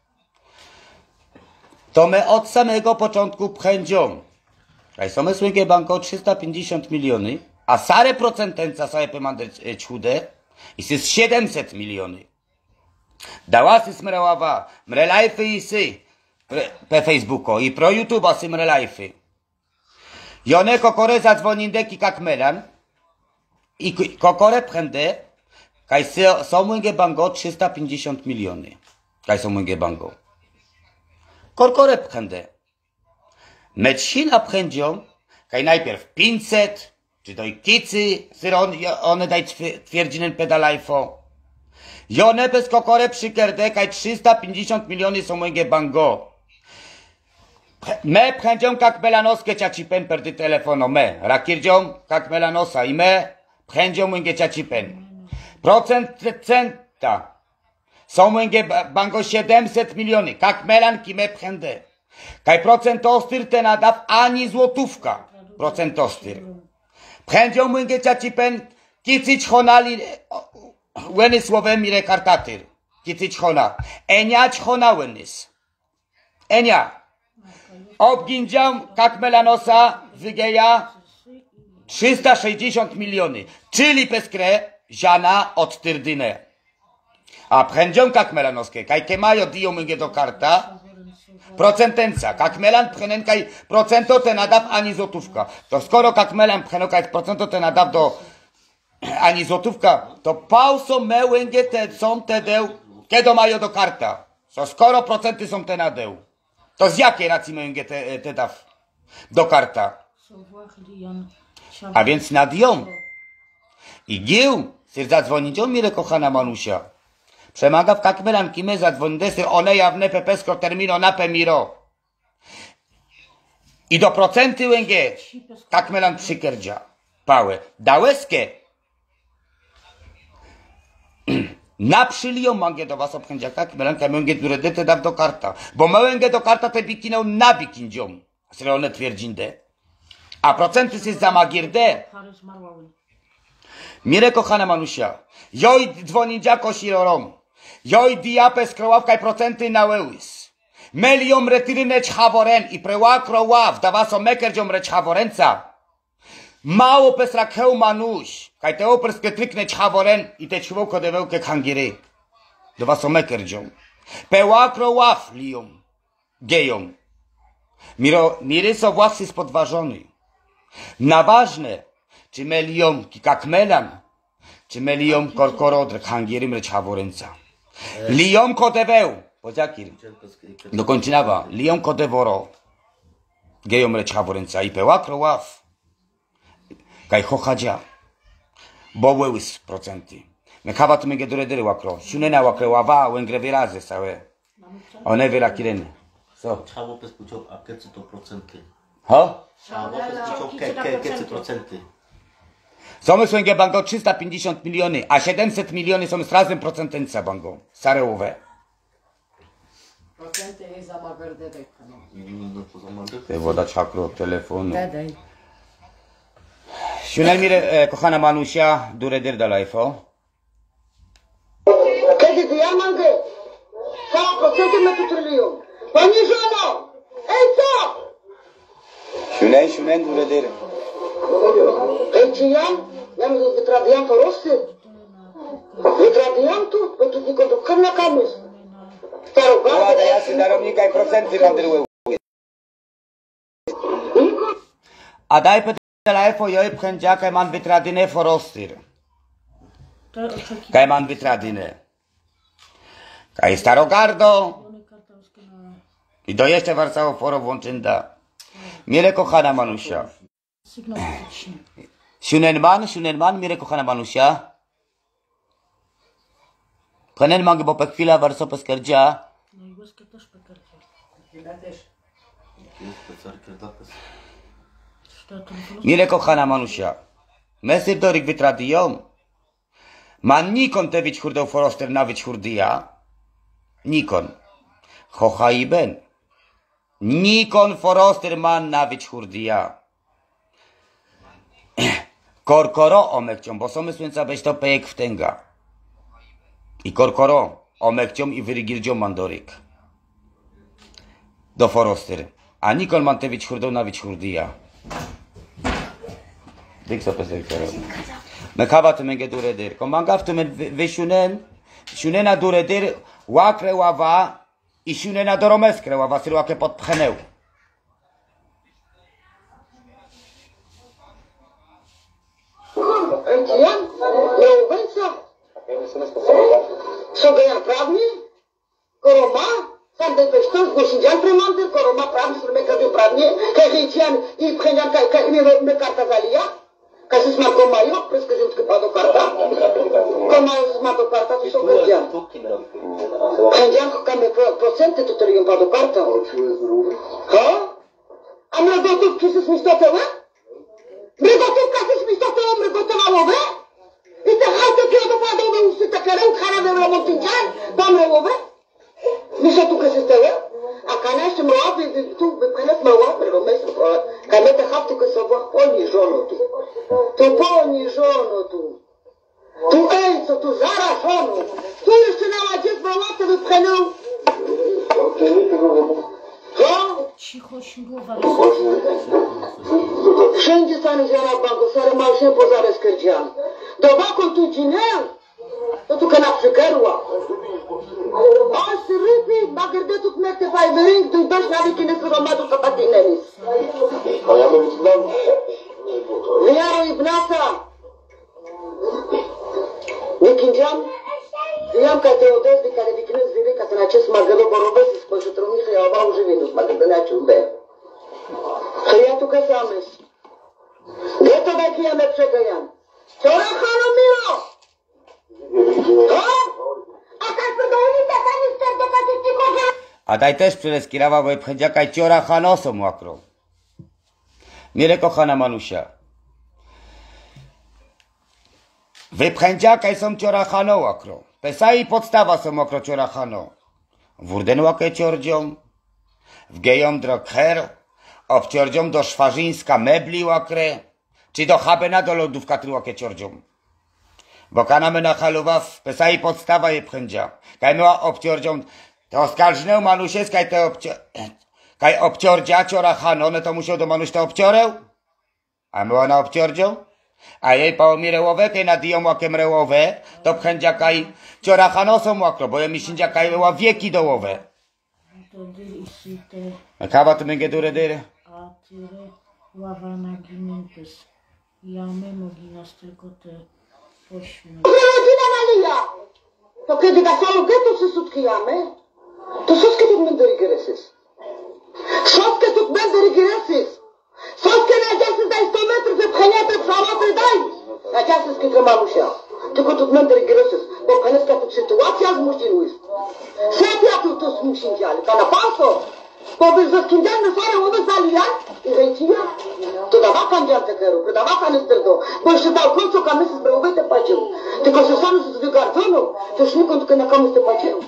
A: To my od samego początku pchędzią. Kaj są słynkie banko 350 miliony, a sare procentenca sobie pemandę czchude i jest 700 miliony. Dałasy smreława, mre live'y i sy. Pe Facebooko i pro YouTube'a sy mre live'y. Jone kokore zadzwonindeki kak melan i kokore pchęde kaj są mwęge bango 350 miliony. Kaj są mwęge bango. Korkore pchęde. Mecina pchędzią kaj najpierw 500 czy to i kicy one daj twierdzinen pedalajfo. Jone bez kokore przykerde kaj 350 miliony są mwęge bango. Me pchędzią kak melanoskie ciacipen perdy telefono me. Rakirdzią kak melanosa i me pchędzią mwęge ciacipen. Procent centa. Są mwęge bango 700 miliony. Kak melanki me pchęde. Kaj procent ostyr te nadaw ani złotówka. Procent ostyr. Pchędzią mwęge ciacipen kicyć honali łeny słowem mire kartatyr. Kicyć hona. Eniać hona łenys. Enia. Obgindziam kak melanosa wygeja 360 miliony, czyli peskre ziana od tyrdynę. A pchędzią kak melanoskie, kaj kemajo dijo mygie do karta, procentenca, kak melan pchenen kaj procento te nadaw ani złotówka. To skoro kak melan pcheno kaj procento te nadaw do ani złotówka, to pauso mełęgie te są te deł, kiedy mają do karta. To skoro procenty są te nadeł. To z jakiej racji mają te daw do karta? A więc nad ją. I gił, syr zadzwonić, on mire kochana Manusia. Przemaga w kak melanki me zadzwonić, syr one jawne pepesko termino na pemiro. I do procenty łęgie, kak melan przykerdzia. Pałe. Dałeskie. Na przylią mangę do was obchędzia kak melanka męgę durede daw do karta. Bo męgę do karta te bikinę na bikindzią. Syr one twierdzinde. A procenty jest za magirde. Mire kochana Manusia. Joj dzwoni dziako sirorom. Joj diapę skroławka i procenty na łełys. Meliom retyryneć haworen i preła kroław dawaso mekerdziom reć haworenca. Mało pesrak heł manuś. Kaj te operskie trykneć haworen i te człowieko dewełkę kangiry. Dawaso mekerdziom. Peła kroław lią. Geją. Miry są własy spodważony. Na ważne, czy meliom kak melan, czy meliom korkorodr hangirym reć haworenca. Liom kodeweł, podziakir, do kończynawa, liom kodeworo, gejom reć haworenca i peła kroław, kaj hochadzia, bo łełys procenty. Mekawa tu mege duredyry łakro, siunena łakro ława, łęgre wyrazy całe, one wyrakireny. Co?
B: Trzeba bez puciop, a kecy to procenty.
A: Ho?
B: Trzeba bez puciop, kecy procenty.
A: Są swęgie bango 350 miliony, a 700 miliony są z razem procentenca bango. Sarełowe.
C: Procenty jest za magardedek.
B: No to za mandyk.
A: Te woda czakro, telefonu.
C: Dedej.
A: Siunel mire, kochana Manusia, duredir da lajfo.
F: Kiedy diamantę, cała procenty me tu trylion. Pani żono! Ej, co?
A: Siunel, duredir.
F: Ej, ci ja mi wytradiam porosty. Wytradiam tu, bo tu tylko do karna kamys.
A: Łada jasy darownika i procenty mandryły. A daj pytać lajfo, joj pchędzia, kaj man wytradinę forostir. Kaj man wytradinę. Kaj starogardo. I do jeszcze warcało foro włączynda. Miele kochana Manusia.
E: Sygnał fizyczny.
A: Siunenman, miele kochana Manusia. Pchenenman, bo po chwila warco peskerdzia.
E: No i łezkę też pekarkę.
A: Miele kochana Manusia. Mesir dorik wytradiją. Man nikon te wić hurdeł foroster na wić hurdia. Nikon. Chocha i ben. Nikon foroster man na wić hurdia. Korkoro omekcią, bo są słońca weź to pejek wtęga. I korkoro omekcią i wyrigirdzią mandorik. Do foroster. A nikon man te wić hurdeł na wić hurdia. Dikso pesel robi. Mekava tu menge duredir. Komanga tu men veshunen, shunena duredir, łakre ława i shunena doromeskre ława syrłakę pod pcheneł.
F: Ej, ci ja? Nie uwęca. Co ja prawnie? Koroma? Sam ten weź to, zgłosić premanter, koroma prawnie, że me prawnie, kaj ci i pchenian, kaj me karta zalia? Kasi smato mayo, presque que pas de carta. Comment smato carta tu so għedjan? Għedjan kamme procente tu trijon pas de carta. Ha? Amra gotów kisis mistotewe? Mre gotów kasis mistotewe, mre gotowałowe? I te hajte piodo padowe usy takereł, kharabe romontinjan, pamrełowe? Misza tu kasistewe? A kana jeszcze mroła, tu wypchenet mroła, preromejstwo, kame te hafty kasowa, poniżono tu. Tu poniżono tu. Tu ej, co tu zarażono. Tu jeszcze na ładzie z mroła, wypchenął. Co?
E: Cicho, śmigłowa.
F: Wszędzie stany zjara banko, sare mał się pozare skerdzian. Do bakon tu dzinę, to tu kana przykerła. A syrypy, bagerde tu kmekte fajwering, tu dość na wikiny suromatu kapatineris. Wyjaro i bnasa. Nikindziam, wyjam kaj te odezdy, kada wikiny zwiry, kada na czes magelo borobesi, spojrzy tromi chyjawa używinu, magerde na czumbe. Chyja tu kasamys. Geto daj jame przegajam. Czora hano miro!
A: A daj też przyleskirawa, bo pchędziaka i ciora hanoso mokro. Miele kochana Manusia. Wypchędziaka i są ciora hano łakro. Pesa i podstawa są mokro ciora hano. Wurden łakę ciordzią. Wgejom drogher. Obciordzią do szwarzyńska mebli łakre. Czy do habena do lodówka tryłakę ciordzią. Bo kanamy na haluwaw, pesa i podstawa je pchędzia. Kaj miała obciordzią, to oskarżnę Manusiec, kaj obciordzia, ciora hano, no to musiał do Manuś to obciorę? A miała na obciordzią? A jej pałomirełowe, kaj nadiją łakiem rełowe, to pchędzia kaj ciora hano są łakro, bo je misindzia kaj miała wieki dołowe.
E: To dyr i syte,
A: Kawa tu męgie dury dyry.
E: a tyre ława na gimentes. Jamy mogi nas tylko te pośmiech.
F: Rodzina Malia! To kiedy da samo geto se sutkijamy, to soskie tu będę rigeresis. Soskie tu będę rigeresis. Soskie na dziasy daj 100 metrów wypchania te przełapy daj. Na dziasy skryte Mamusia. Tylko tu będę rigeresis, bo paneska tu sytuacja zmusił jest. Sepia tu to zmusił dziali, ta na paso. Bo by ze skindziany sarę owe zalia i rejcija, to dawa kandzian tekeru, to dawa kanesterdo, bo jeszcze dał końcu kamysy z brełowej te pacił. Tylko że sam z wygardoną, to już nikąd tylko na kamysy te pacił.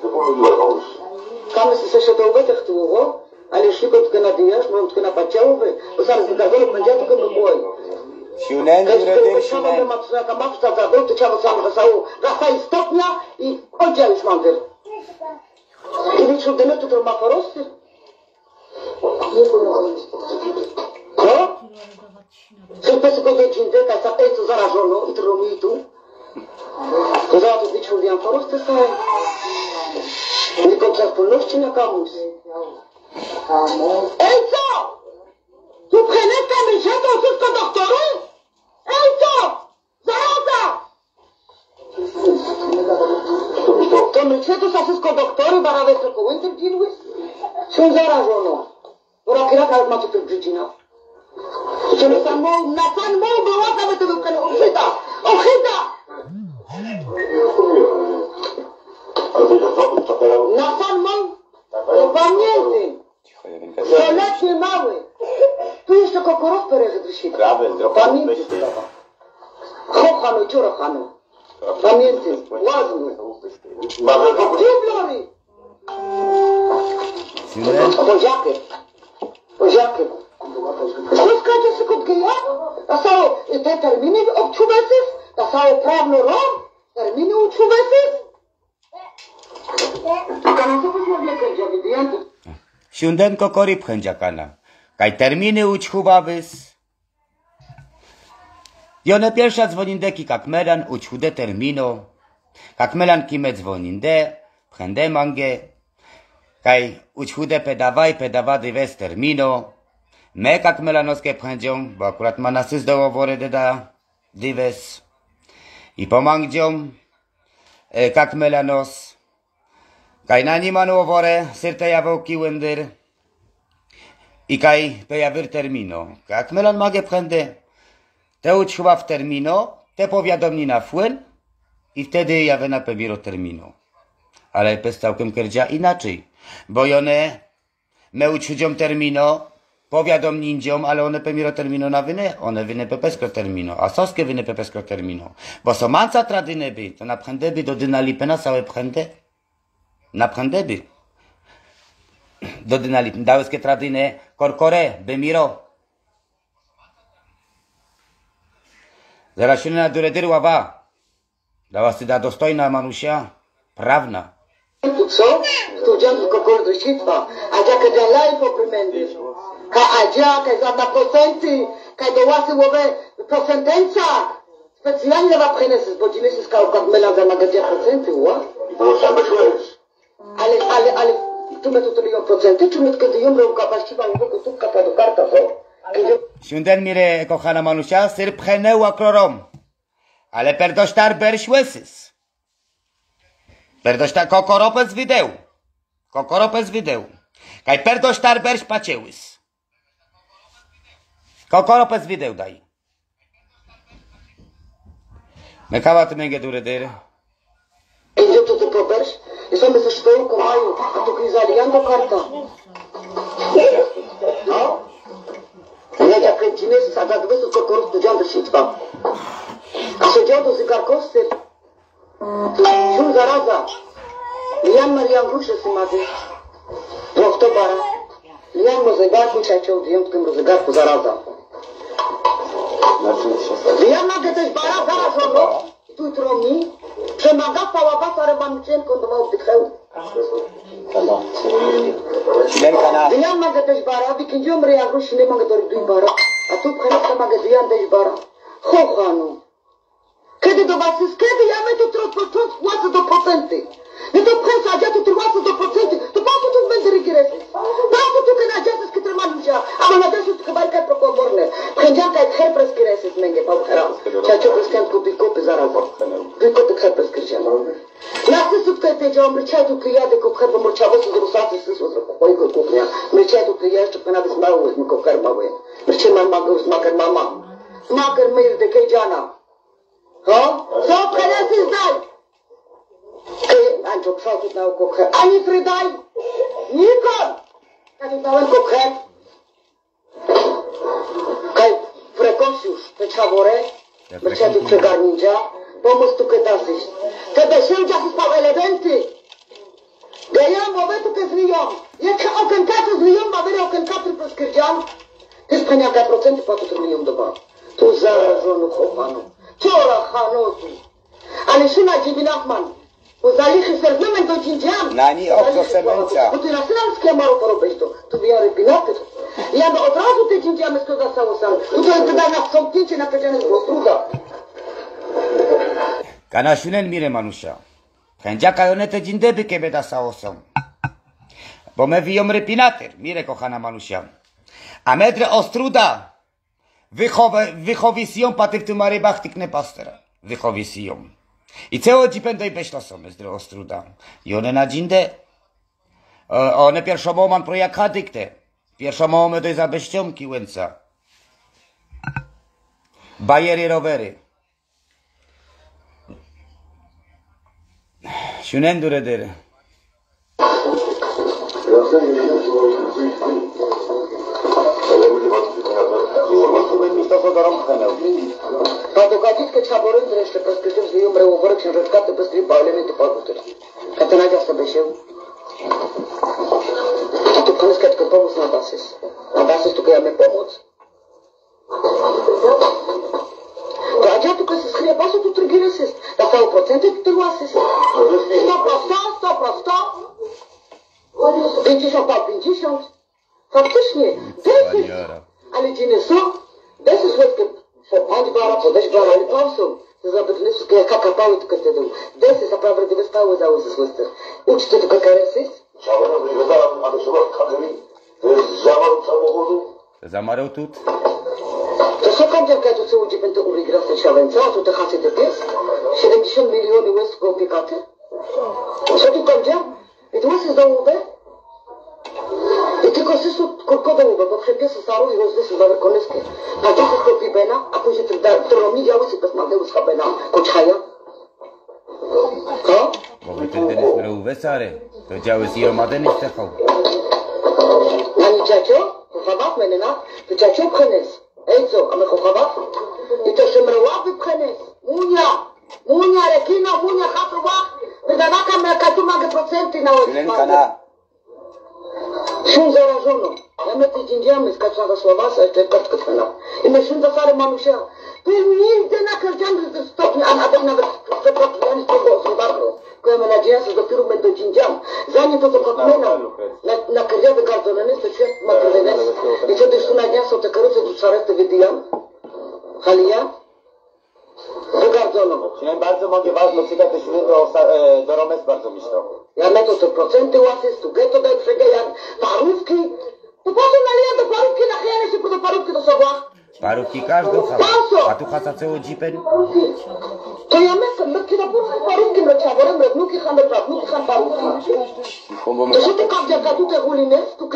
F: Kamysy se się to uwe te chtuło, ale już nikąd tylko na dyjasz, bo tylko na paciałowy, bo sam z wygardoną będzie tylko by boj.
A: Siunen,
F: Keď
A: Duredir,
F: to čavo
A: Siunen.
F: ma nejaká mapsa za dol, to čavo samo rasajú stopňa i oddia już mandir. I vyčudeme tu to ma porosty. Co? Sunt pe secundă cinte, ca să ai tu zarajono, i tromitu. To za to vyčudiam porosty staj. Nie końca wspólności na kamus. Ej co? Tu pchenetka myślę, to wszystko doktory? Ej co? Zaraza! To myślę, to są wszystko doktory, barawe tylko winter dealły? Są zarażono. Roki raka ma tu tych brzedzina. Czy na sam mą była, żeby to był ten ochyda! Ochyda! Na sam mą? To pamiętam. Stoletnie mały. Tu jeszcze kokorów pereżydryszyta. Pamiętam. Chochano, ciorochano. Pamiętam. Łazny. Dziublory. Poziakiem. Słuchajcie się kod geja? Na całe te terminy obczuwesysz? Na całe prawno rok? Terminy uczuwesysz? A na co posłowie kędzia wydijanty?
A: Siunden kokori pchędziakana. Kaj terminy ućhubawys. I one pierwsza dzwonindeki kak melan ućhude termino. Kak melan kime dzwoninde, pchęde mange. Kaj ućhude pedawady wes termino. Me kak melanoskie pchędzią, bo akurat ma nasys do owory deda diwes. I pomangdzią kak melanos. Kaj na nimanu oworę, syrte jawołki wendyr. I kaj pejawir termino. Jak melan magę pchędy, te ućchuba w termino, te powiadomni na fłyn i wtedy jawe na pebiro termino. Ale bez całkiem kerdzia inaczej. Bo one me ućhudzią termino, powiadomnindzią, ale one pemiro termino na wyny, one wyny pepeskro termino, a soskie wyny pepeskro termino. Bo so manca tradyny by, to na pchędy by do dynalipena całe pchędy. Na pchędy do dynalipena, dałyskie tradyny korkore, by miro. Zaraz się na duredyr ława. Dała syda dostojna manusia, prawna.
F: Tu co? Tu dzień tylko kordy sitwa, a dziakę dzień life oprymendy. Ka adzia, ka za na procenty, ka do łasy łowe procentenca. Specjalnie wa prenesy, bo dziś jest kał jak melan za magadzia procenty, ła? Ale, tu my tu ją procenty, czy my kiedy ją robią właściwa nie mogę tu kapa do karta, co?
A: Siunden mire, kochana manusia, syr pchenęła klorom. Ale perdosztar berś łesys. Perdosztar kokoropec wideł. Kokoropec wideł. Kaj perdosztar berś paciełys. Kokoropec wideł daj. Mekała ty męgę duredyr.
F: Idzie tu ty poberś, i sobie ze szkołką mają, a tu krizali, jan do karta. No? Nie, jak kręcimy, a za 200 kokorów do dziądy sitwa. A siedział do zygarkowcy. Sił zaraza. Lian Marian ruszy symaty. Dwóch to bara. Lian mo zegarku ciaciał wyjątkiem rozegarku zaraza. Lian nagę też bara, zarażono. Tu tromi. Przemaga pała basa rebanucienką do małych dycheł. Lian nagę też bara. Wykiędzią ryjan ruszy, nie mogę do ryduj bara. A tu pchenetka magę lian też bara. Chochanu. Kiedy do was jest, kiedy ja my tu płacę do procenty. No to presa, ja tu płacę do procenty. To po co tu będę rygiresy? Po co tu kiedy ja jest kitremanisia? A ma nadzieję, że chyba jaka prokomorne. Pędzianka jak herpres kiresy z męgę pałkera. Ciacio krystianku bykopy zaraz. Bykopy herpres krystianku. Ja chcę tutaj powiedział, mryczaj tu kryjadę kop herbo mryczawo się z rusaty sysło z mojego kuchnia. Mryczaj tu kryjadę, jeszcze pana wysmały z mojego herbały. Mryczaj mam magę z maker mama. Maker myr de kejdziana. Co? Co prenesy zdaj? Ancio kształtów na kokhe. Ani frydaj! Nikon! Ja tu dałem kokhe. Kaj prekosiusz te czaworę. Mrcia tu przegarnidzia. Pomóż tu ketasyś. Te besiędzia się spał elementy. Geja mowe tu ke zliją. Jak okenkaty zliją, ma wyle okenkaty proskrydzian. Ty spaniaka procenty po to zliją doba. Tu zarażono chłopanu. Czora hanotu. Ale szyna dziewiętman. Bo zalichy serwement do dziędziam.
G: Na nie obco semenca.
F: Bo ty na synarskie maro porobisz to. Tu wiary pinaty. Ja no od razu te dziędziamy skodasało sam. Tu to jest na wstąpnięcie na powiedziane z Ostruda.
A: Kanashunen mire manusha. Chędzia kajonete dzindeby kebeda saosą. Bo me wyjomry pinater, mire kochana manusia. A medre Ostruda. Wychowisiją patyk tu mary bachtykne pastera. Wychowisiją. I całe dzipędoj beślasą, medre Ostruda. I one na dzindę. One pierwszą moment projaka dykte. Pierwszą moment doj za beściomki łęca. Bajery rowery. Shunen duredir.
F: Подугадить качаборын зреште прескритив за юмре уворы księżyczkaty bez tripa elementy paguty. Katanadzia sobie się. A tu koniska tylko pomóc na basis. Na basis tylko jamy pomóc. To a ja tylko się schryja basu tu trygiery syst. Na całe procenty tu tylu asyst. 100%, 100%. 50 po 50. Faktycznie. Desyst. Ale dzieny są. Desyst łebkę. Chodź bara, podejść bara, ale pausą. To zabytne wszystkie jak kakapały tylko wtedy. Desy naprawdę wystały za łzy słysty. Uczcie tylko karesy.
A: Zamarł tu.
F: To co kandziarka tu co ludzie będą umri grasy szałęca, a tu te hasy te pies? 70 miliony łez go opiekaty? Co tu kandziar? I tu łysy za łubę? I tylko sysu kurko do łubę, bo przepiesy saru i rozdysu za wykonyskie. A to wszystko pibena, a później którą mi działy się bez mandelu schabena. Koczhaja? Co?
A: Bo wy ten denis mreuwe sary. To działy z Iromadeny stechał.
F: Ani ciacio? Chochabat menena? To ciacio pchenes. Ej co, a my chochabat? I to szymrołaby pchenes. Munia, rekina, munia, chatrubach. Wydanaka mleka tu magę procenty na
G: Sylenkana.
F: Szum zarażono. Ja my ty dziędziamy skaczna do Słowasa, jeszcze kartkę twena. I my szum za sary manusia. Ty nigdy na kardziany ze stopni, a tak nawet przepracowani z tego osłowarko. Kojemy nadzieję, że dopiero będą dziędziam. Zanim to kotmena, na kardziany gardoneny, to świat ma kredenes. I co też tu na dnia są te karuce, tu czarety wydijam. Halia? Do gardono.
B: Czyli bardzo mogę was nocykać też do Romes bardzo myślą.
F: Ja na to procenty łasy, stugeto daj przegejan, parówki. To po co naleję do parówki, nachylane się do parówki do sobła?
A: Parówki każdy chapa. A tu chasa całe dzipen.
F: To ja myślę na parówki mleczaworem, wnuki han do prawnuki han parówki. To co ty każdy tu te huliny, stukę?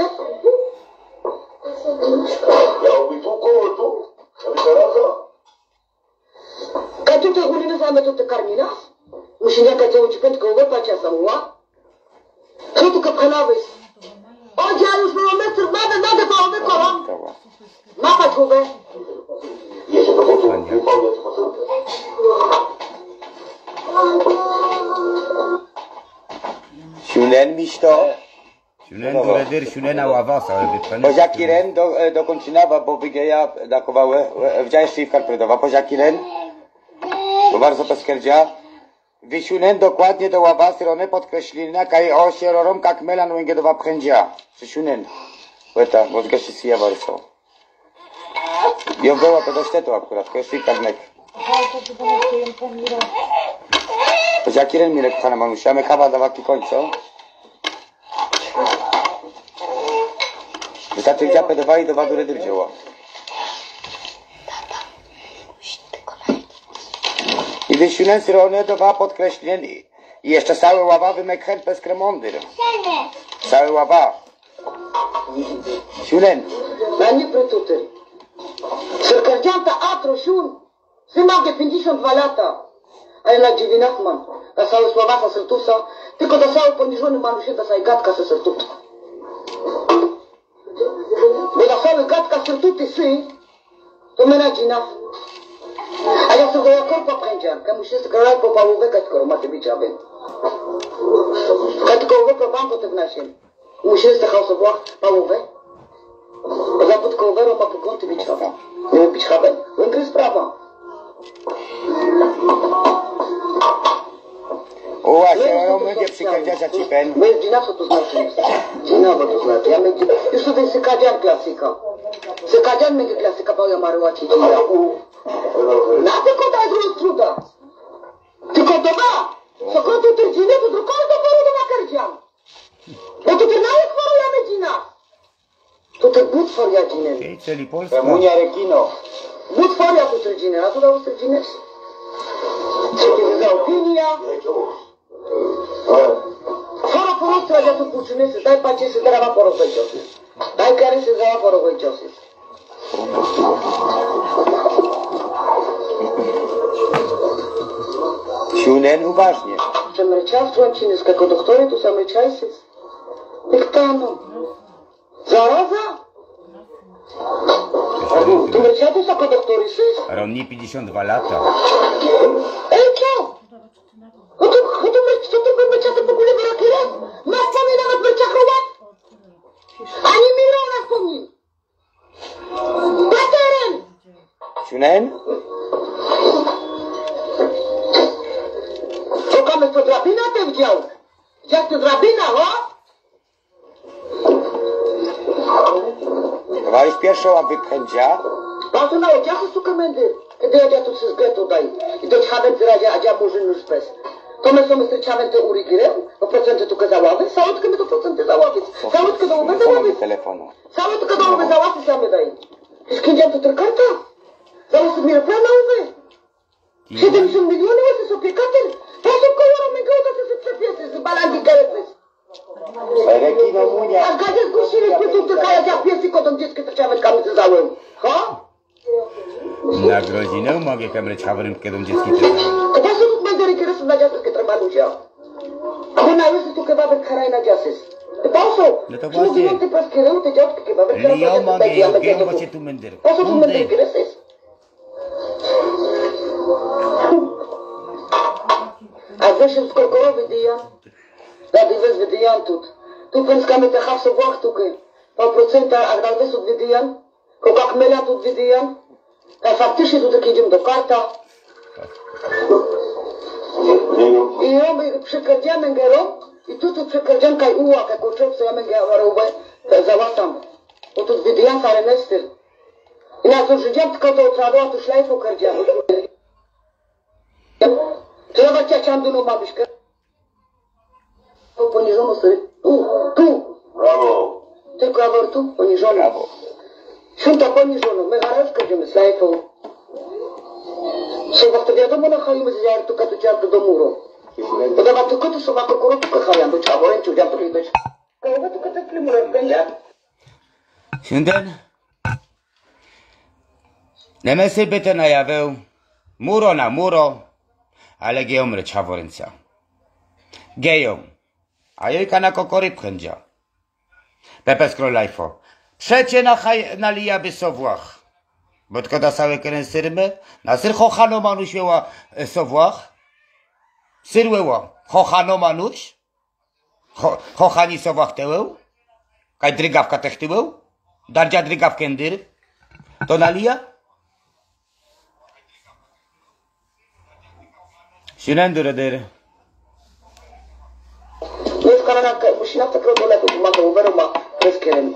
B: Ja mówię tu koło tu, ja myślę raza.
F: Katu te huliny zajmę tu te karminas? Musi jaka całą cipętkę uwepać, ja samuła? Co tu kapkanawys? O, ja już mam metr, nade pałamy kolam. Mapać głowę.
B: Jeszcze do wodu, wypałnie to facet.
G: Shunen misto.
A: Shunen duredir, shunen awawasa.
G: Poziakiren do kończynawa, bo wygeja dakowały. Wdziałeś szybka predowa. Poziakiren. To bardzo peskerdzia. Wisiunen dokładnie do ławasy, one podkreślina, kaj osierorom jak melan łęgiedowa pchędzia. Wisiunen. Łeta, bo zgaszy sija warso. I on była pedosztetu akurat, ko jeszcze karnek. To jakiren mi lekko na manusia, my chyba dawaki kończą. Wystarczy gdzie pedowali do wadu redyr dzieła. I wysiunen syrone do wa podkreślien i jeszcze całe ława wymekhen bez kremondyr. Całe ława. Siunen.
F: Na nie prytuty. Syrkardzianta Atrosiun. Symagę 52 lata. Ale na dziewiętnachman. Na całe Słowasa Syrtusa. Tylko na całe poniżony manusie na całe gadka se Syrtuta. Bo na całe gadka Syrtuty syn. To my na dzinach. A ja sobie ja korpa pędziarka. Muszę skralać po pałówek, skoro macie być aby. Tylko wyprobam po tym naszym. Muszę z tych osobach pałówek. Zapad coveră mă pe conti biciava. Ne pici haben. Încă sprava.
G: O, așa, o merge przykręcia cipen.
F: Vezi, Gina s-o tu znaczy. Gina vă tu znaczy. Ja merge. Eu sunt de Secadean clasica. Secadean merge clasica pa ja maruła ci Gina. Na tylko daj drugą truda. Tylko doba. Să conti târgine, tu drucar de părul de la Cărgean. Bo tu târnaie chvară la Medina. Tu te but foria Gine.
A: Okej, czyli Polska.
G: Munia rekino.
F: But foria tu târgine. La tu dau târgine. Ce te vezi opinia. Fără poros tragea tu puciune să dai pace să dărava porozăiciosi. Dai care să dărava porozăiciosi.
G: Siunen uważnie.
F: Że mryczał w Trącinysk, jako doktory tu sam mryczajsys. Dyktano. Zaraza? Tu mryczał tu jako doktory sys?
A: Romni 52 lata.
F: Ej, co? No to by mryczał to w ogóle brakira? Matka mnie nawet mryczachować? Ani miliona wspomni. Pateren!
G: Siunen?
F: To kam to drabina te wziął? Wziął to drabina, o?
G: Walisz pierwszą, a wykręcia.
F: Pasu na odziachu su komendy. Kiedy ja tu się zgretu daj. I to czchawen wyraźnie, a ja murzyn już bez. To my są stryczawen te urigirem, bo procenty tu kazaławy, sałatkę my to procenty załawić. Sałatkę do uby załawić.
G: Telefonu.
F: Sałatkę do uby załawić same daj. I z kindziam to tylko karta. Zaraz mi repla na uby. 70 milionów jest sobie kater. Pasu koło my goda to się przepiesy, z balangi karepys.
G: Rekino Munia.
F: A gadzie zgłosili pytu, tylko ja piesy kotom dzieckie trzeba kamy załem. Ha?
A: Na godzinę mogę kamreć hawerem, kiedy dziecki też.
F: To pasu tu będzie rekieres na dziasy tramalusia. Bo na jest tu kebabek karaj na dziasy. Ty pasu.
A: No to właśnie.
F: Ty paskiereu, ty dziadki kebabek karaj
A: Ja
F: na
A: mogę,
F: dziasy.
A: ja wiem, bo cię tu mendyr.
F: Pasu tu będzie rekieres. A wyszedł z korkorowy dyjan. Rady wez wydyjan tut. Tu pęskamy te hafso włach tuky. 2%, a dal wesut wydyjan. Kokak mela tut wydyjan. A faktycznie tu tak jedziemy do karta. I ja przekardziamy gero. I tu przekardziam kaj ułak, jako czepce ja męgę amarowę. Załatam. Bo tu wydyjan sa renester. I na to żydziam tylko to otradowa, tu szlajfo kardziam. Trzeba cię cianduno mabyśkę. Poniżono sobie. Tu.
B: Brawo.
F: Tylko abortu poniżono.
G: Brawo.
F: Święta poniżono. My hareczkę idziemy z lajfą. Soba to wiadomo na hajmy z jartu katu ciartu do muru. Podawa tylko tu soba kokoro tu kachajam do czabo ręciu dziartu lidać. Kogo tu kata klimurek będzie?
A: Siunden? Nemesy by to najawił. Muro na muro. Ale geją mreć haworenca. Geją. A jojka na kokory pchędzia. Pepe skrolajfo. Przecie na lijaby sowłach. Bo tylko da sałe keren syrmy. Na syr chochano manuś wieła sowłach. Syr weła. Chochano manuś. Chochani sowłach tełeł. Kaj drygawka tech tyłeł. Dardzia drygawkę dyr. To na lija? Sinendur dyr.
F: Nie jest kanana, musi na takiego doleku, ma go uweru, ma bezkierem.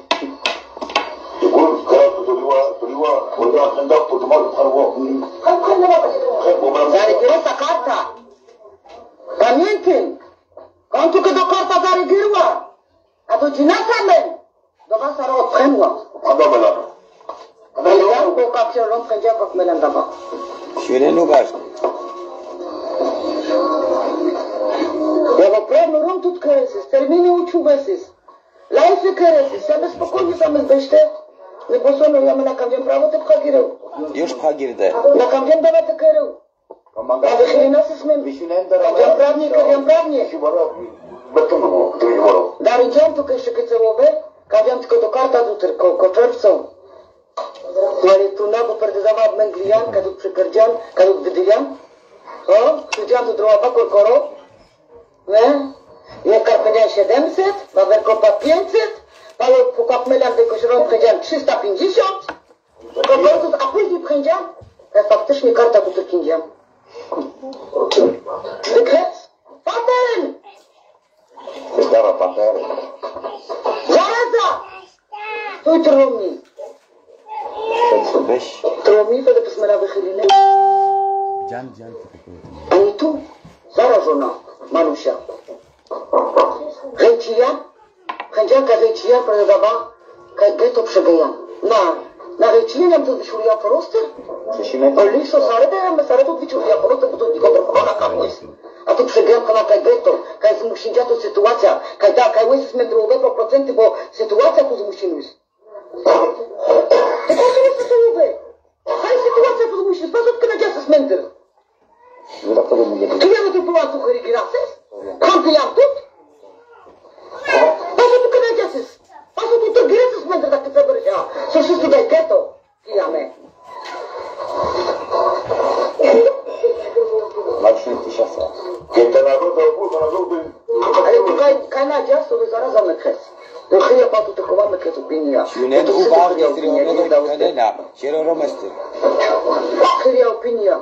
F: Zaregirosa karta. Pamiętam. On tylko do karta zaregirowa. A to ci nasamen. Do was odpchęła. Ja go kapcie rąbkę dziakok melandawa.
G: Siunen uważnie.
F: Ja go pewno rąb tu keresis, terminy uczubesis. Lajfy keresis, same spokojnie, same zbešte. Nie posono, ja me nakam prawo te pchagireł.
G: Już pagirdę.
F: Nakam dawa te kereł. Ja wychylina se smem. Kawiam prawnie. Dari dziam tu jeszcze kecełowe, kawiam tylko do karta tu tylko czerwcą. Ale tu na bo perdezawa męglian, kadut przykardzian, kadut wydyjan. O, tu dziam tu droga korkoro. Nie? Je karpenia 700, bawerkopa 500, Paweł pokapmeliam tylko się powiedziałem 350, a później powiedziałem, ja faktycznie karta tu trykindziam. Wykres? Paten!
G: Wydawa papier.
F: Zaraza! Stój trumni.
G: Weź.
F: Trumni, wtedy posmera wychyliny.
A: Dzian.
F: Ani tu zarażona Manusia. Hejcija? Hędzianka hejcija продавала гето прегаян. На hejcija nam to wyszuriła porosty? Liso sare to wyszuriła porosty, bo to nikogo prochona kamłys. A tu przegajanka na geto, kaj zmusindzia to sytuacja, kaj łysy metrowego procenty, bo sytuacja tu zmusimy. Ty proszę nie stosowy. Kaj sytuacja tu zmusimy, sposób na dziasy smenter. Tu ja na to była tu chorygirases? Kam jam тут? Paso tu canadiasis. Paso tu turgiresis mentre da che februario. So si studai ghetto. Chiame.
G: Marcin Tysiasa.
F: Ale tu canadias to zaraz zamykać. Do chyba pa tu chowamy kres opinia.
G: Junen uważnie zrobionego kanena. Ciero romesty.
F: Chyba opinia.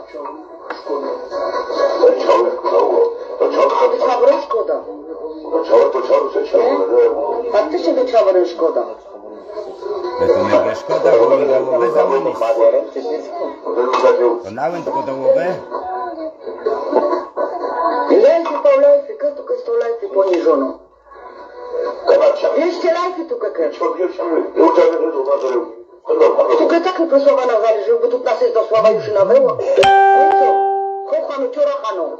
F: To trzeba szkoda. Faktycznie to trzeba szkoda.
A: To mega szkoda, bo mi dałoby załamać. To nałem tylko dałoby.
F: Lejfy po lejfy, to jest to lejfy poniżono. Jeszcze lejfy tu kakać. Tu tak wyprasowana zależy, bo tu prasy do sława już nawyło. No co? Kochano, ciorachano.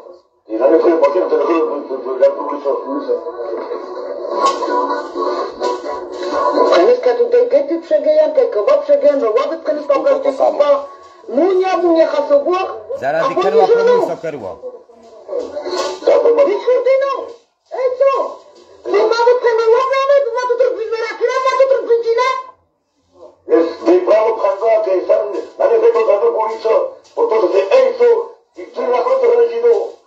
F: Kaniska tutaj gety przegejan, kajkowa przegejan, no ławy tkany popracie kupa. Munia hasobłach.
A: Zaraz i kerła promień sokerło.
F: Wyszurdyno! Ej co? No mamy tkany ławy, bo ma tu trudzinę rakira, ma tu trudzinę?
B: Jest wyprawo pchanda, kejsan, na nie tego za to ulicę, bo to jest ejso i tu na końcu redzidu.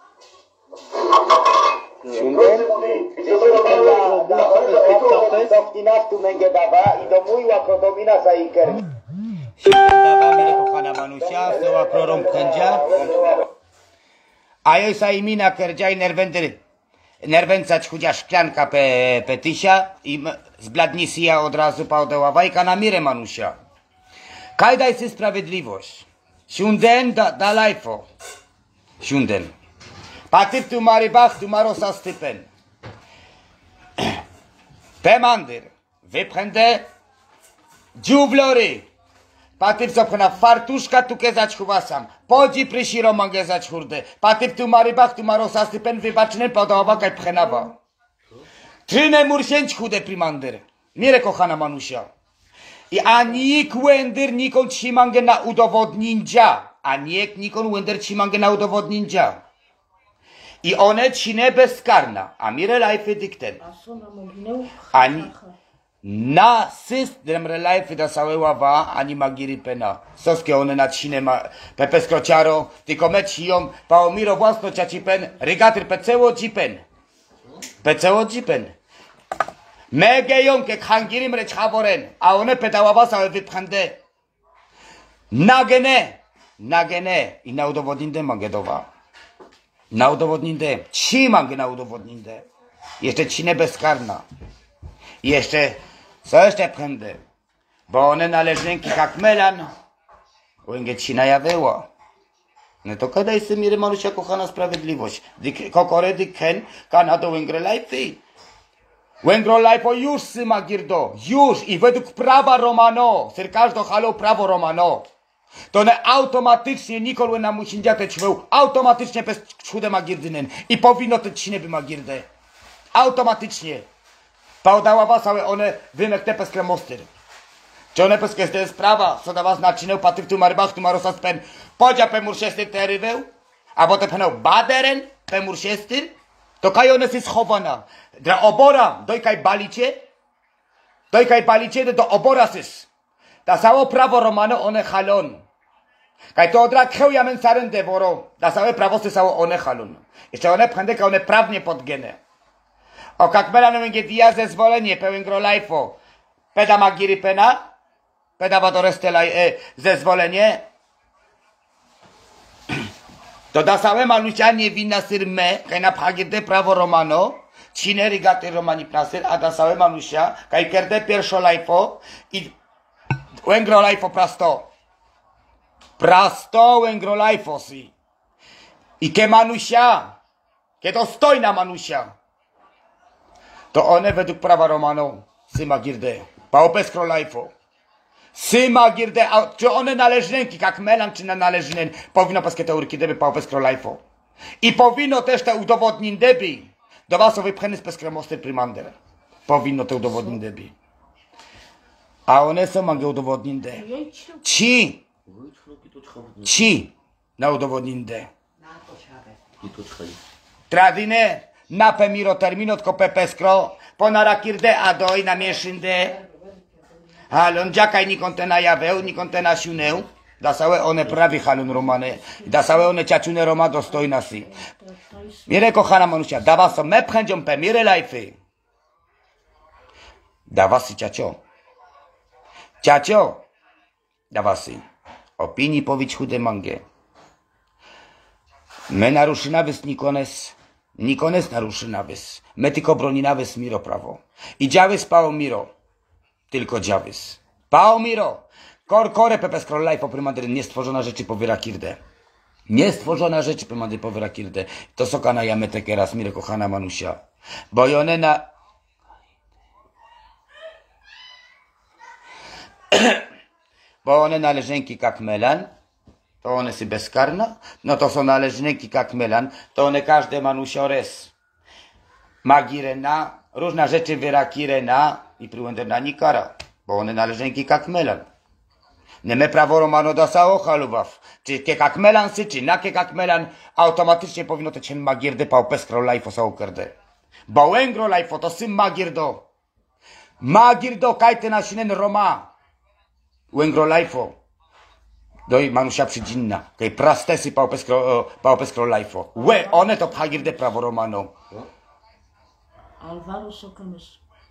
G: Tu męgę dawa i do mój łakodomina za iker.
A: Dawa mi kochana Manusia, syła krorom kędzia. A jej sa imina kerdzia i nerwęcać chudzia szklanka petysia i zbladni sija od razu pałdeła wajka na mirę Manusia. Kaj daj si sprawiedliwość. Siunden da lajfo. Siunden. Patyp tu marybach, tu marosa stypen. Pemandyr. Wypchędę dziublory. Patyp co pchna fartuszka tu kezać chubasam. Podzi prysiro mangezać hurdę. Patyp tu marybach, tu marosa stypen. Wybaczny podawa kaj pchenawa. Trynę mursięć chude primandyr. Mire kochana Manusia. I ani kłędyr nikon trzymangę na udowodnięcia. A nie nikon łędyr trzymangę na udowodnięcia. I one cinę bezkarna. A mire lajfy dykten.
E: A co na moginę?
A: Ani na system relajfy da całe ława, ani magiry pena. Soskie one na cinę ma pepe skrociaro, tylko meciją, paomiro własno ciacipen, rygatyr peceło dzipen. Peceło dzipen. Megejonke khangirim rech haboren, a one pedaława całe wypchęde. Nagene i na udowodninde mangedowa. Na udowodninde, trzymam na udowodninde. Jeszcze cinę bezkarna. I jeszcze, co jeszcze pchędę? Bo one należniki jak melan. Łęgie cina jawyło. No to kadaj sy mi Manusia kochana sprawiedliwość. Kokoredy ken, kanado łęgre lajfy. Łęgro lajpo już sy magirdo. Już i według prawa Romano. Ser każdo halo prawo Romano. To one automatycznie Nikol na musindzia te ćweł. Automatycznie bez czudem magirdynen. I powinno te cine by magirdę. Automatycznie. Pałdała was, ale one wymek te peskle mostyr. Czy one peskie to jest sprawa, co da was naczynę, patyw tu marybach, tu marosa spen. Podzia pemursiesty te ryweł, albo te penał baderen, pemursiesty, to kaj one jest schowana. Dla obora, dojkaj balicie, do obora sys. Da sało prawo Romano one halon. Kaj to odra kreł jamen saren devoro. Da całe prawo sysało one halon. Jeszcze one pchędeka, one prawnie podgene. O kakmela no będzie dia zezwolenie, pełen grolajfo. Peda magiry pena? Peda badorestela zezwolenie? To da same manusia nie winna sir me, kaj na pagirde prawo romano, cine rigaty romani pnasyr, a da same manusia, kaj kerde pierwszo lajfo i łęgro lajfo prasto. Prasto łęgro lajfo si. I ke manusia, ke dostojna manusia, to one według prawa romano, syma girde, paopes krolajfo. Syma girde, a czy one należnęki, jak melan, czy na należnen, powinno paskie te urki deby pałpes krolajfo. I powinno też te udowodnić deby, do was wypchany z peskremosty primander. Powinno te udowodnić deby. A one są mogę udowodnić de. Ci na udowodnić de. Tradine, na pemiro termino, tko pepeskro, ponarakirde, adoj, na mieszynde. Halon, dziakaj nikonte na jaweł, nikonte na siunę. Da sałe one prawie halon romane. Da sałe one ciaciune roma dostojna si. Mire kochana manusia, da was me pchędzią pe, mire lajfy. Da was si ciacio. Ciacio. Da was si. Opinii powiedz chude mangę. Me naruszynawys Nikones. Nikones naruszynawys. Me tylko broninawys miro prawo. I działy spało miro. Tylko dziawys. Pao miro. Kore pepe scrollaj po prymandy. Niestworzona rzeczy powiera kirdę. Niestworzona rzeczy prymandy powiera kirdę. To soka na jamete keras mire kochana manusia. Bo one na... Bo one należniki jak melan. To one sy bezkarna. No to są należniki jak melan. To one każde manusiores. Magirena. Różna rzeczy wyrakirena. I pryłęderna nikara. Bo one należniki jak melan. Nie me prawo romano da sao halubaw. Czy jak melan sy, czy na jak melan. Automatycznie powinno to cię magirde pałpes krolajfo sao kerde. Bo łęgro lajfo to sym magirdo. Magirdo kajte na sinen roma. Łęgro lajfo. Doj manusia przydzinna. Kaj prastesy pałpes krolajfo. Łe, one to pagirde prawo romano.
E: Alvaro Sokomes.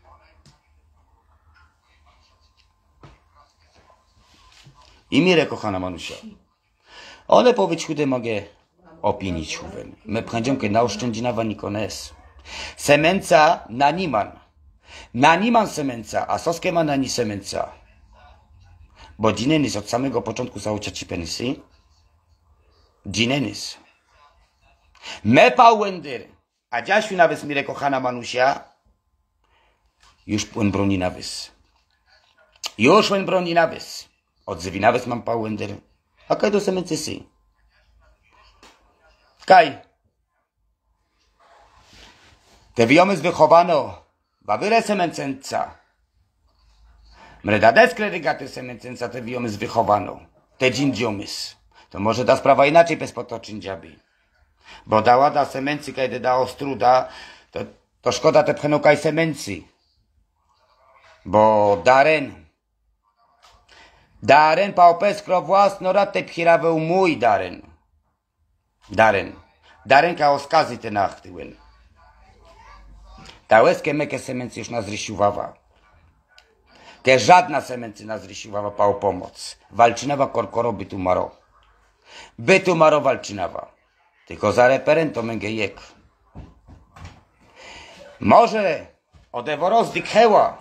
A: I mire kochana manusia. One powiedz chude mogę opinić chuwen. Me pchędziomkę na oszczędzinawa Nikones. Semenca na niman. Na niman semenca, a soskie ma na ni semenca. Bo dzinenis od samego początku załocia ci penisy. Dzinenis. Me pałędyr. A dziasiu nawet mire kochana manusia. Już płyn broni nawys. Już płyn broni nawys. Odzywi nawet mam pałędyr. A kaj do semency sy. Kaj. Te wiomy wychowano. Wawyle semencenca. Mredadeskre rygaty semencenca te wiomy wychowano. Te dżindziomys. To może ta sprawa inaczej bez potoczyn dziabi. Bo dała da semency, kiedy da ostruda, to szkoda te pcheną kaj semency. Bo Daren pałpeskro własno rate pchiraweł mój Daren. Daren ka oskazy te nachtyłem. Ta łezkę mekę semency już nas rysiuwawa. Ke żadna semency nas rysiuwawa pa o pomoc. Walczynawa korkoro bytu maro. Bytu maro walczynawa. Tylko za reperent to męgę jek. Może odeworozdych heła.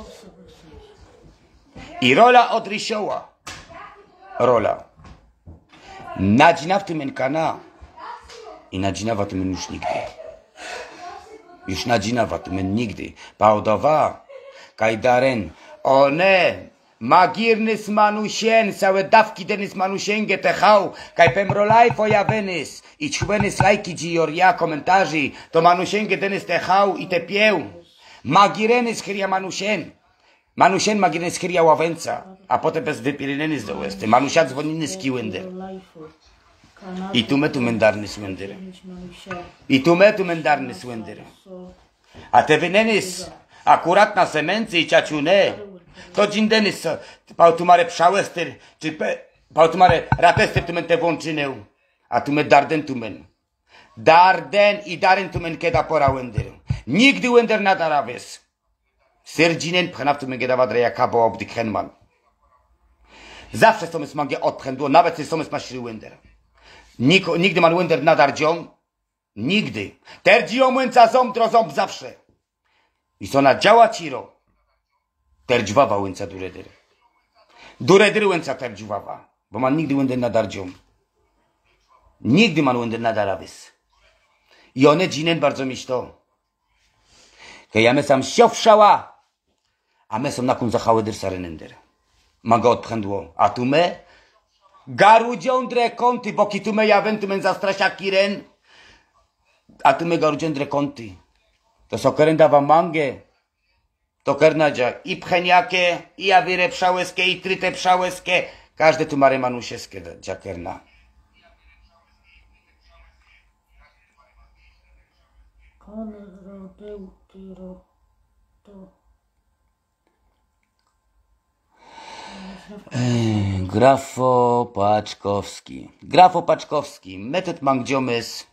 A: I rola od rysioła. Rola. Nadzina w tym enkana. I nadzinawa tym już nigdy. Już nadzinawa tym nigdy. Pałdowa. Kajdaren. One. Magirnys manusien. Całe dawki denys manusięgę te hał. Kaj pemrolaj pojawenys. I czwenys lajki dziorja komentarzy. To manusięgę denys te hał i te pieł. Magirenys chyria manusien. Manusien magirnys chyria ławęca. A potem bez wypirineny z dołesty. Manusia dzwoniny z kiłędy. I tu metu mendarny słędyr. I tu metu mendarny słędyr. A te wynenys akurat na semency i ciaciune. To dżindenys pałtumare pszałester. Czy pałtumare ratester tu men te włączynę. A tu men darden tu men. Darden i daren tumen keda pora wender. Nigdy wender nadaraves. Serdzinen pchena w tumen keda wadreja kabo obdik henman. Zawsze są smangie odpchędło, nawet są maszyry wender. Nigdy man wender nadardzią. Nigdy. Terdzią męca ząb droząb zawsze. I co na działa ciro. Terdziwawa łęca duredyr. Duredyr łęca terdziwawa. Bo man nigdy wender nadardzią. Nigdy man wender nadarabys. I one dzinen bardzo miś to. Kejamy sam siowszała. A my są nakun zachały dyr sarenender. Man go odpchędło. A tu my? Garudzią dre kąty, boki tu my jawen, tu men zastrasia kiren. A tu my garudzią dre kąty. To so keren dawa mangę. To kernadzia i pcheniakie, i awire pszałeskie, i tryte pszałeskie. Każde tu mare manusieskie dzia kerna.
E: Konrodeutiro to...
A: Grafo Paczkowski. Grafo Paczkowski. Metod mangdziomys.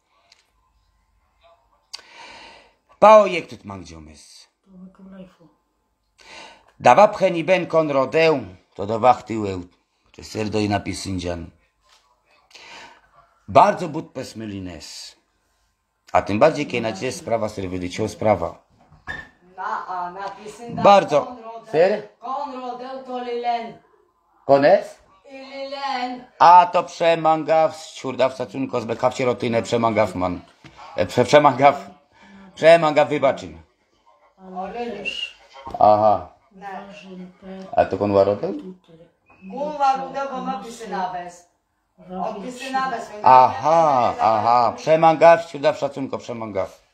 A: Paojek tut mangdziomys.
E: To Mykolajfu.
A: Dawa pcheni ben konrodeł. To do wachtyłeł. Czy serdo i napis Indian. Bardzo but pesmylines. A tym bardziej, kiedy na ciebie sprawa serwydyczą sprawa.
C: A napisy
A: Bardzo. Ser?
C: Konrodeł to Lilen.
A: Konec?
C: I Lilen.
A: A to przemangaw, siurdaw, szacunko, zbekaw sierotynę, przemangaw man. Przemangaw wybaczyn.
E: Ale też
A: Aha.
E: warzynkę,
A: A to kon waroteł?
C: Gumwa budowa ma pisy na bez. Odpisy na bez.
A: Aha. Przemangaw, siurdaw, szacunko, przemangaw.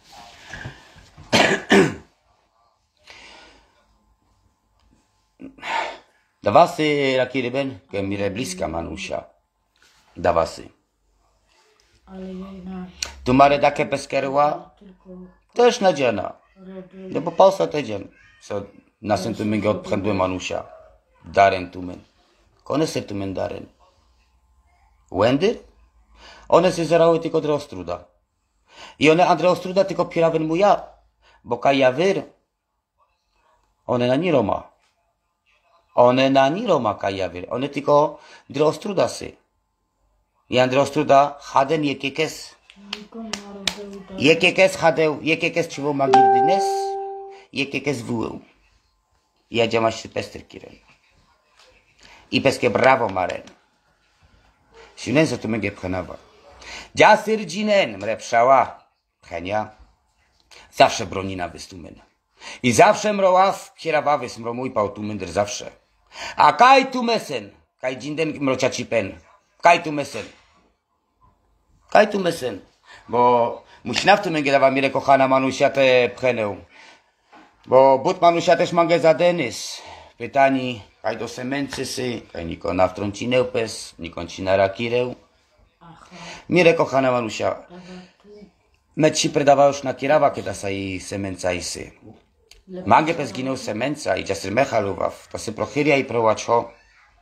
A: Dawasy, raki ryben, mire bliska manusia. Dawasy.
E: ale jej na
A: Tu mare takie peskerła,
E: tylko
A: też nadziana.
E: rody
A: No bo pausa tydzień. Co następnym go odpchędłem manusia. Daren tumen. Koneser tumen daren. Wendy? One się zerały tylko do Ostruda. I one Andrze Ostruda tylko pirawen mu ja. Bo kajawyr. One na niroma. One na niroma kajawyr. One tylko do Ostruda sy. I Andrze Ostruda haden jekekes.
E: nikon narodeuta
A: Jekekes hadeł. Jekekes czywał magirdynes. Jekekes wyłył. Ja działaś się pester kiren. I peskie brawo maren. Siunen co tu mege pchenawa. Dzia syrdzinen mrepszała. Pchenia. Zawsze bronina wystumen. I zawsze mroław kierawawy smromuj pautumendyr zawsze. A kaj tu mesen. Kaj dzinden mrociaci pen. Kaj tu mesen. Kaj tu mesen. Bo musi na w tym dawa mire kochana manusia te pchenę. Bo but manusia też mangę za Denys. Pytani, kaj do semencysy, kaj niko na wtrącinę pes, nikon ci na rakirę. Mire kochana manusia. Met ci predawa już na kirawa, kiedy sai semenca isy. Mangę pes ginął semenca i jasy mechaluwaw. To sy prochyria i prołacio.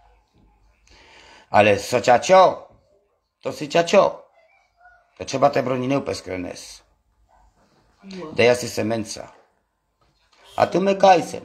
A: Ale so ciacio, to sy ciacio. To trzeba te broninę pes krenes. Deja sy semenca. A tu my kajsen.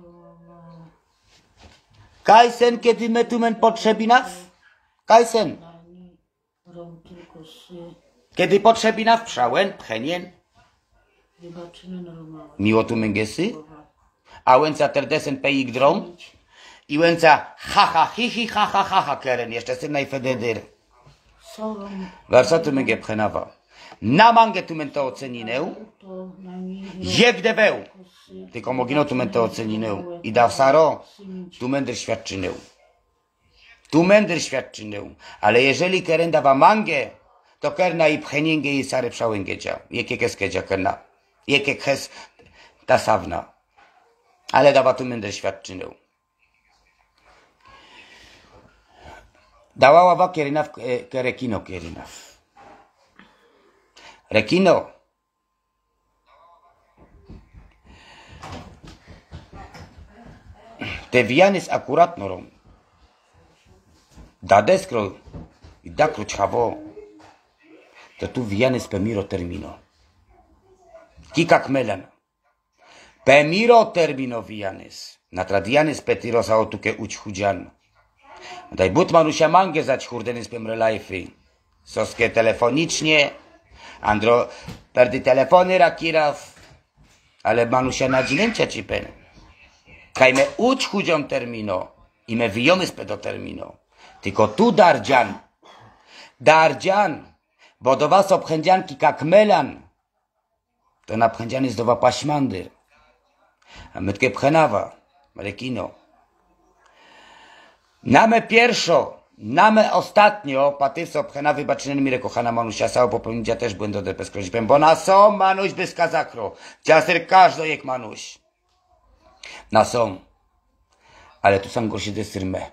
A: Kajsen, kiedy my tu men potrzebi nas? Kajsen.
E: ani rą tylko sy
A: Kiedy potrzebi nas pszałen, pchenien.
E: wybaczyny normalne.
A: Miło tu mengesy. A łęca terdesen pejik drom. I łęca ha ha keren. Jeszcze syn najfededyr.
E: Sorą
A: Warsa tu menge pchenawa. Na mangę tu men to oceninę.
E: to na niej
A: Jebdeweł. Tylko mogino tu men to oceninę. I da saro. Tu mender świadczynę. Tu mender świadczynę. Ale jeżeli keren dawa mangę, to kerna i pchenięgę i sary pszałęgedzia. Jekekes kedzia kerna. Jekekes ta sawna. Ale dawa tu mender świadczynę. Dała ława kierinaw kerekino kierinaw. Rekino. Te wianys akuratno rą. Da deskro i da kruć hawo. To tu vianes pe miro termino. Kikak melan. Pe miro termino vianes. Na tradianes pe tirosa otuke uchhujan. Daj but manusia mange zać hurdenes pe mrelajfy. Soske telefonicznie. Andro perdy telefony rakiraw. Ale manusia na dźnięcia ci pen. Kajme uchhudziom termino. I me vijomes pe do termino. Tylko tu dardzian. Dardzian. Bo do was obchędzianki kak melan. To na pchędzian jest do wa paśmandyr. A my tke pchenawa. Malekino. Name pierwszo. Name ostatnio. Patyso pchena wybaczynen mire kochana manusia. Sało popełnienia też błędo de peskroźpem. Bo na są manuś bez kazakro. Ciaser każdo jak manuś. Na są. Ale tu sam gorsiedyr syrme.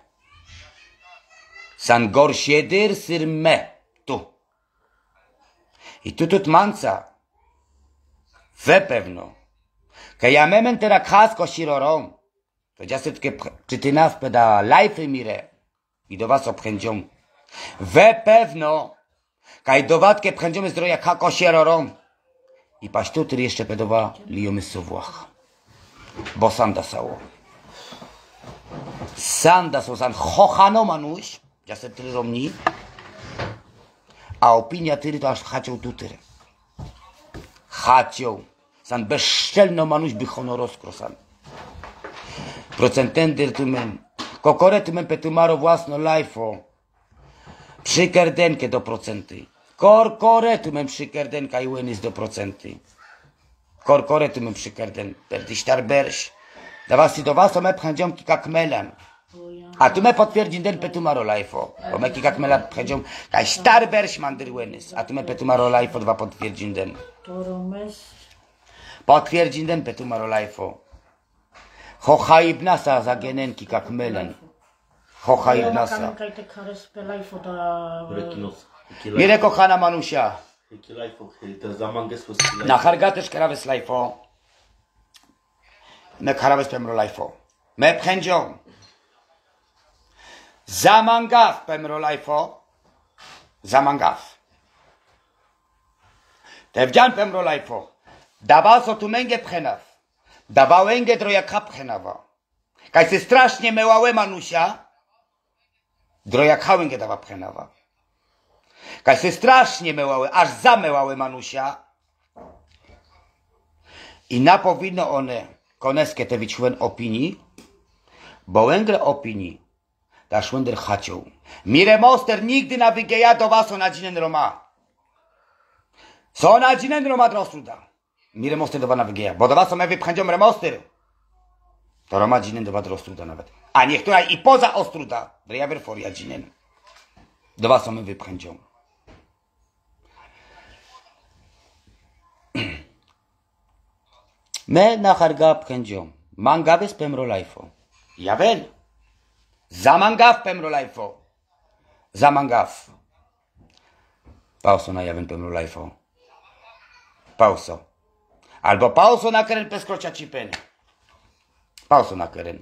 A: San gorsiedyr syrme. Tu. I tu manca. We pewno. Ke ja memen tera khasko shirorom. To ja setke przytyna wpeda lajfy mire. I do was obchędzią. We pewno. Kaj do watke pchędzią zdroja kako shirorom. I paś tutry jeszcze pedowa lijomy sowłach. Bo sanda sało. Sanda so san chochano manuś. Ja se tyle romni. A opinia tyry to aż chacią tutyry. Chacią. San bezszczelno manuś by honoroskro san. Procentender tymen. Kokore tymen petumaro własno lajfo. Przykerdenkę do procenty. Korkore tymen przykerdenka i łenys do procenty. Korkore tymen przykerden. Perdyś tarberś. Dawasi do was o me pchędziomki kak melan. A tu me potwierdzi den petumaro lajfo. Bo me kikak melan pchędziom. Kaj starberś mandyr łenys. A tu me petumaro lajfo dwa potwierdzi den. Potwierdzi den petumaro lajfo. Chochaibnasa za genenki kak melan. Chochaibnasa. Mire kochana manusia. Na hargatesz karawes lajfo. Me karawes pemro lajfo. Me pchędziom. Zamangaw pemro lajfo. Zamangaw. Te wdzian pemro lajfo. Dawaso tu męgę pchenaw. Dawałęgę drojaka pchenawa. Kaj se strasznie mełałe manusia. Drojakałęgę dawa pchenawa. Kaj se strasznie mełałe, aż zamełałe manusia. I na powinno one koneskie te wyciłem opinii. Bo łęgre opinii. Ta szwender chacią. Mire moster nigdy na wygeja do was o nadzinen Roma. Co nadzinen Roma drostruda. Mire moster do wana wygeja. Bo do was o me wypchędziom remoster. To Roma dzinen do was drostruda nawet. A niektóra i poza ostruda. Drejaber foria dzinen. Do was o me wypchędziom. Me na harga pchędziom. Mangawy z pemro lajfo. Javel. Zamangaw pemro lajfo. Zamangaw. Pauso na jawen pemro lajfo. Pauso. Albo pauso na keren peskrocia cipen. Pauso na keren.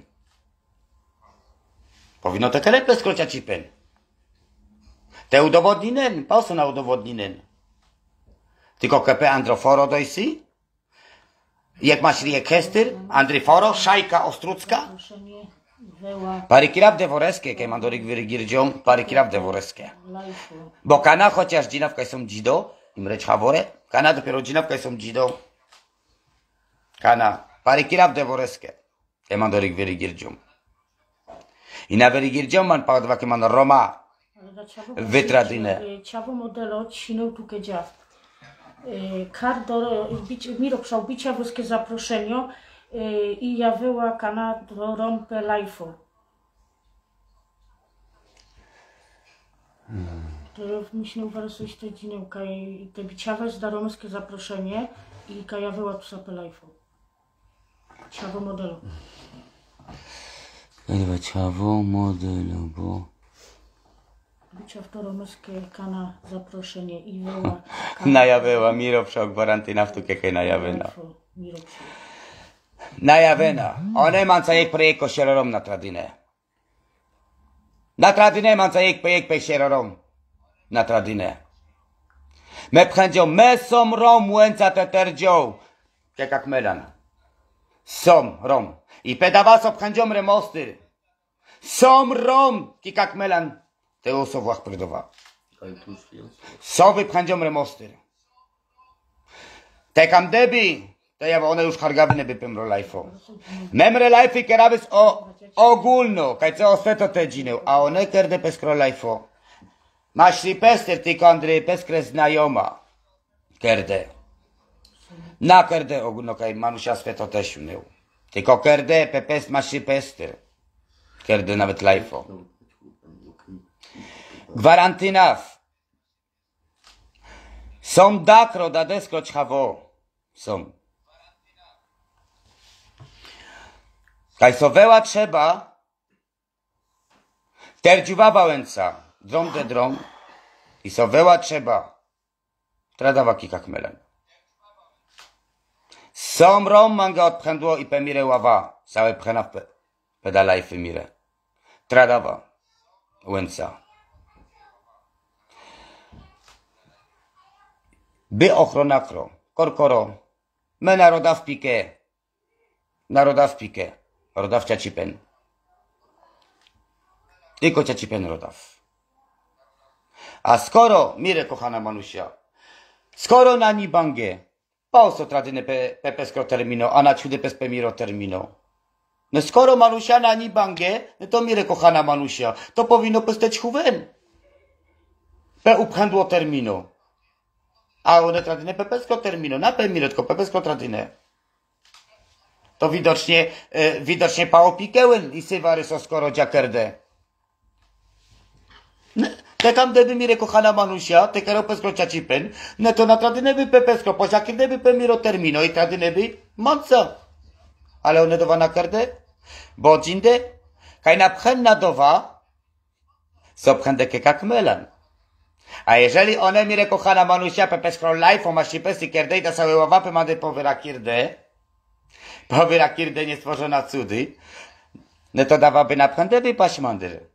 A: Powinno te keren peskrocia cipen. Te udowodninen. Pauso na udowodninen. Tylko kepe androforo dojsi? Jak masz riekester? Andriforo? Szajka ostrucka? Parikiraw deworeskie, kiedy mandorik wyrygirdzią, parikiraw deworeskie. Bo kana chociaż dzinawka są dzido, imreć hawore, kana dopiero dzinawka są dzido. Kana, parikiraw deworeskie, kiedy mandorik wyrygirdzią. I na wyrygirdzią man paładwa, kiedy man Roma wytradynę.
E: Ciawo modelo cinął tu kedzia. Kardo, miro pszał bicia włoskie zaproszenie. I ja wyła kana do rompę lajfo. To myślę, że to dzienę, kaj te biciawe z daromskie zaproszenie i kaj ja wyła tu sapę lajfo. Ciawo modelu.
A: Ciawo modelu, bo...
E: Bicia w daromskie kana zaproszenie i wyła...
A: Najawęła, miro pszał gwarantyna w tu kiekaj najawęła.
E: Miro pszał.
A: Najavena. One man sa jek projekt ko šerorom na tradine. Na tradine man sa jek projekt pe šerorom. Na tradine. Me pchędzią, me som rom, łęca te terdzią. Jak melan. Som rom. I pedawaso pchędzią remosty. Som rom, jak melan. Te usowłach prydowa. Sowy pchędzią remosty. Te kam debi, to ja one już hargawy nie bypem rolajfo. Memre lajfy kierawys ogólno, kaj co osweto te dzinę, a one kerde pes rolajfo. Masz pester, tylko Andrzej peskre znajoma. Kerde. Na kerde ogólno, kaj manusia sveto też unił. Tylko kerde pepes masz pester. Kerde nawet lajfo. Gwarantynaw. Są dakro da deskro czchawo. Są. Kaj soweła trzeba. Terdziuwa wałęca. Drąg de drąg. I soweła trzeba. Tradawa kikak melen. Som rom manga odpchędło i pemire ława. Całe pchena w pedalaj femire. Tradawa. Łęca. By ochronakro. Korkoro. Me naroda w pikę. Naroda w pikę. Rodaw ciacipen. Tylko ciacipen rodaw. A skoro, mire kochana Manusia, skoro na nibangie, pauso tradyne pepeskro termino, a na ciude pespemiro termino. No skoro Manusia na nibangie, no to mire kochana Manusia, to powinno pesteć chuwen. Pe upchędło termino. A one tradyne pepeskro termino, na pemiro, tylko pepeskro tradyne. To widocznie pało pikełen i sywary so skoro dziakerde. Te kam deby mire kochana Manusia, te kero peskro ciacipen, no to na tradine by pepeskro, posiakirde by pemiro termino i tradine by manca. Ale one dowa na kerde? Bo dzinde, kaj na pchenna dowa, so pchende kekak melan. A jeżeli one mire kochana Manusia, pepeskro lajfo, masz pesy kierde i ta całe ławapy mady powyra kirde, powyra kirde niestworzona cudy, no to dawaby na pchędę by paśmandyr.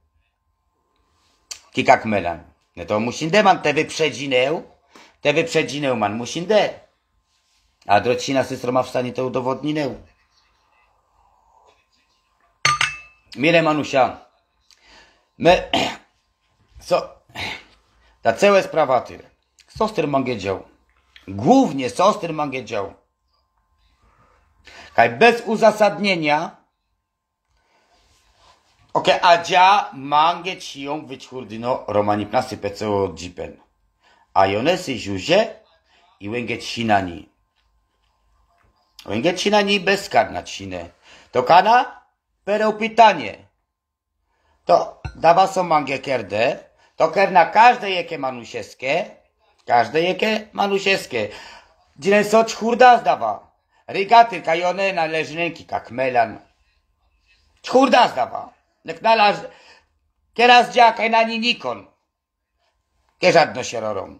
A: Kikak melan. No to musinde man te wyprzedzinę man musinde. A drocina systro ma w stanie to udowodninę. Mire Manusia, my, ta całe sprawa ty, co z tym mangedział? Głównie co z tym mangedział? Kaj bez uzasadnienia, adzia mange cią wyćhurdino romani pnasy peceło dzipen. A jonesy ziuzie i łęget sinani. Łęget sinani bezkarna cinę. To kana? Pereł pytanie. To dawa są mange kerde. To kerna każde jakie manusieskie. Każde jakie manusieskie. Dzielę so ćhurda zdawa. Rygaty kajone należnęki jak melan. Ćhurda zdawa. Nek nalaż, kieraz dziakaj na nikon. Kie żadno się rorą.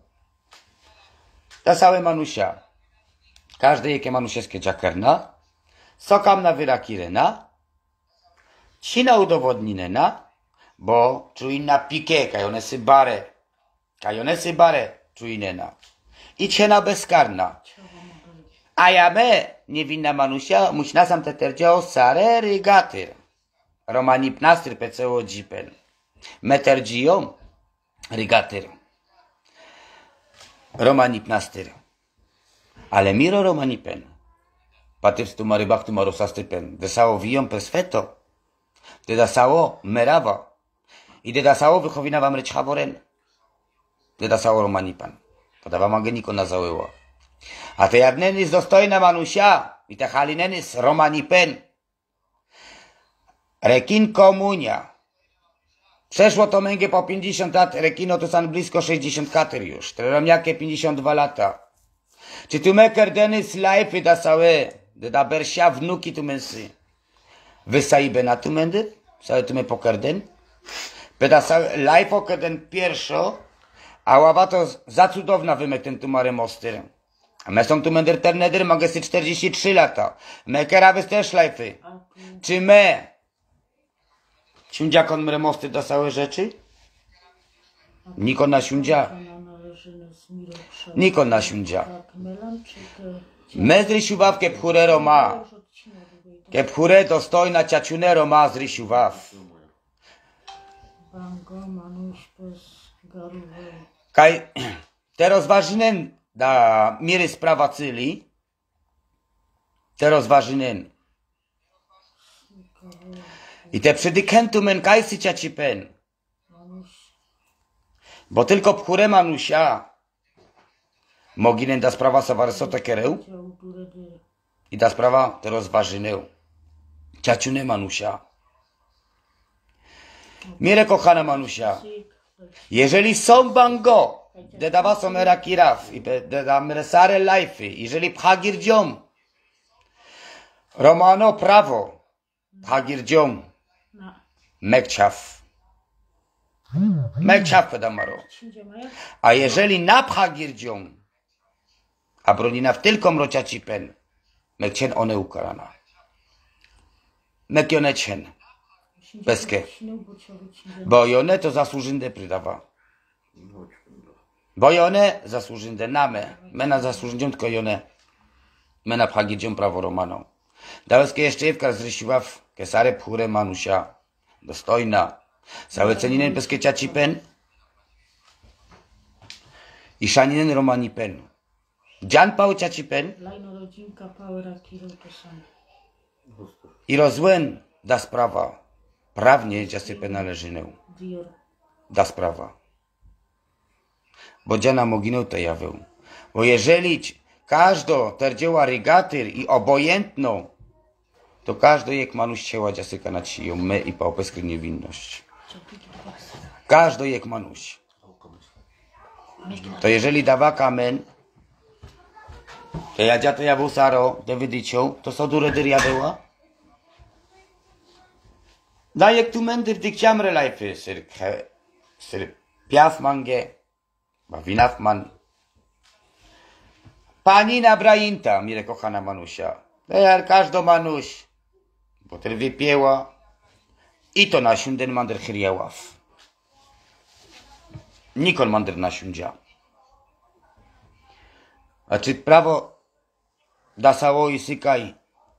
A: Ta całe Manusia. Każde jakie manusieskie dziakerna. Sokam na wyrakirena. Cina udowodninena. Bo czujna pikie, kajonesy bare. Kajonesy bare czujnena. I ciena bezkarna. A ja me, niewinna Manusia, muś nasam te terdziało sare rygatyr. Romani pnastyr peceło dzipen. Meterdzią rygatyr. Romani pnastyr. Ale miro romani pen. Patyw tu marybach tu marosastypen. Desało wiją persfeto. Dedasało merawa. I dedasało wychowina wam reć haboren. Dedasało romani pan. Podawa mangeniko na załyło. A te jadneny z dostojna Manusia. I te halineny z romani pen. Rekin komunia. Przeszło to męgie po 50 lat. Rekino to san blisko 60 kater już. Treromiakie 52 lata. Czy tu me kerdeny z lajfy da całe. Da bersia wnuki tu męsy. Wysaibe na tu mędy. Całe tu me pokerden. Peda całe lajfo kerden pierwszo. A ława to za cudowna wymek ten tu mare mostyr. A me są tu męder terneder magesy 43 lata. Me kerawy też lajfy. Czy me siundziakon mre mosty do całe rzeczy? Nikon na siundzia. Nikon nasiundzia.
E: Tak, melan czy te...
A: Mezry siubaw ke pchurero ma. Ke pchure dostojna ciaciunero ma zry siubaw.
E: Bango, manuś, bez garuwe.
A: Kaj te rozważinen da miry sprawa cyli. Te rozważinen. I te przydykentumen kajsy ciacipen. Bo tylko pchure manusia moginen da sprawa sawarsote kereł i da sprawa te rozważynę. Ciaciune manusia. Mire kochana manusia. Jeżeli są bango, de dawa somera kiraf i de da meresare lajfy, jeżeli pchagirdziom, romano prawo, pchagirdziom, mekciaf. Mekciaf pedamaro. A jeżeli napcha girdzią, a bronina w tylko mrociaci pen, mekcien one ukarana. Mekionecien. Bezke. Bo one to zasłużynde prydawa. Bo one zasłużynde name. Mena zasłużyndzią tylko one. Mena pcha girdzią prawo romaną. Dałeskie jeszcze jewka zrysiła w kesare pchure manusia. Dostojna. Całe ceninen peskie ciaci pen i szaninen romani pen. Dzian pał ciaci pen
E: Lajno rodzinka, pałera, kilo to samo.
A: i rozłen da sprawa. Prawnie ciasypę należynę.
E: Dior.
A: Da sprawa. Bo dziana moginę to jawę. Bo jeżeli każdo terdzieła rygatyr i obojętną, to każdy jak manuś cięła ciasyka na ciją my i pałpeskry niewinność. Każdy jak manuś. To jeżeli dawa kamen, to ja to ja był saro, to wydycią, to so dure dyr jadeła. Dajek tu mendyr dik ciamre lajfy, syr piaf mange, bawinaf man. Pani na brajinta, mire kochana manusia. Ja każdo manuś, bo ten wypieła i to na siunden mander chyrieław. Nikon mander na siundzia. A czy prawo dasało i sykaj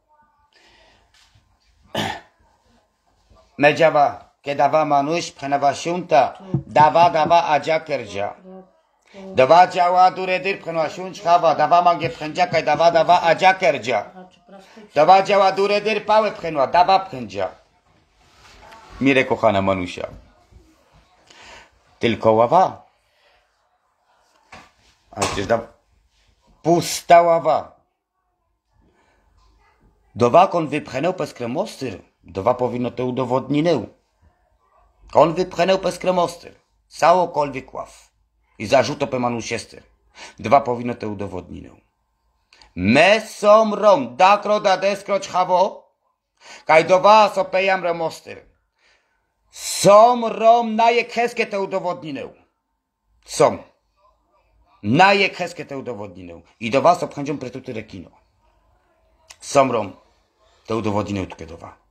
A: medziawa kedawa manuś pchenawa siunta dawa adzia kerdzia. Dawa działa duredyr pchenła siunć chawa dawa mangie pchędziaka dawa adzia kerdzia. Dawa działa duredyr pałe pchenła dawa pchędzia. Mire kochana manusia. Tylko ława. A przecież da pusta ława. Dowa kon wypchnął bez kremostyr. Dowa powinno to udowodninę. Kon wypchnął bez kremostyr. Całokolwiek ław. I zarzuto pe manusiester. Dwa powinno to udowodninę. Me som rom dakro da deskroć hawo. Kaj dowa sopejam remostyr. Som rom najek heskie te udowodninę. Som. Najek heskie te udowodninę. I do was obchędzią pretuty rekino. Som rom te udowodninę tuke do was.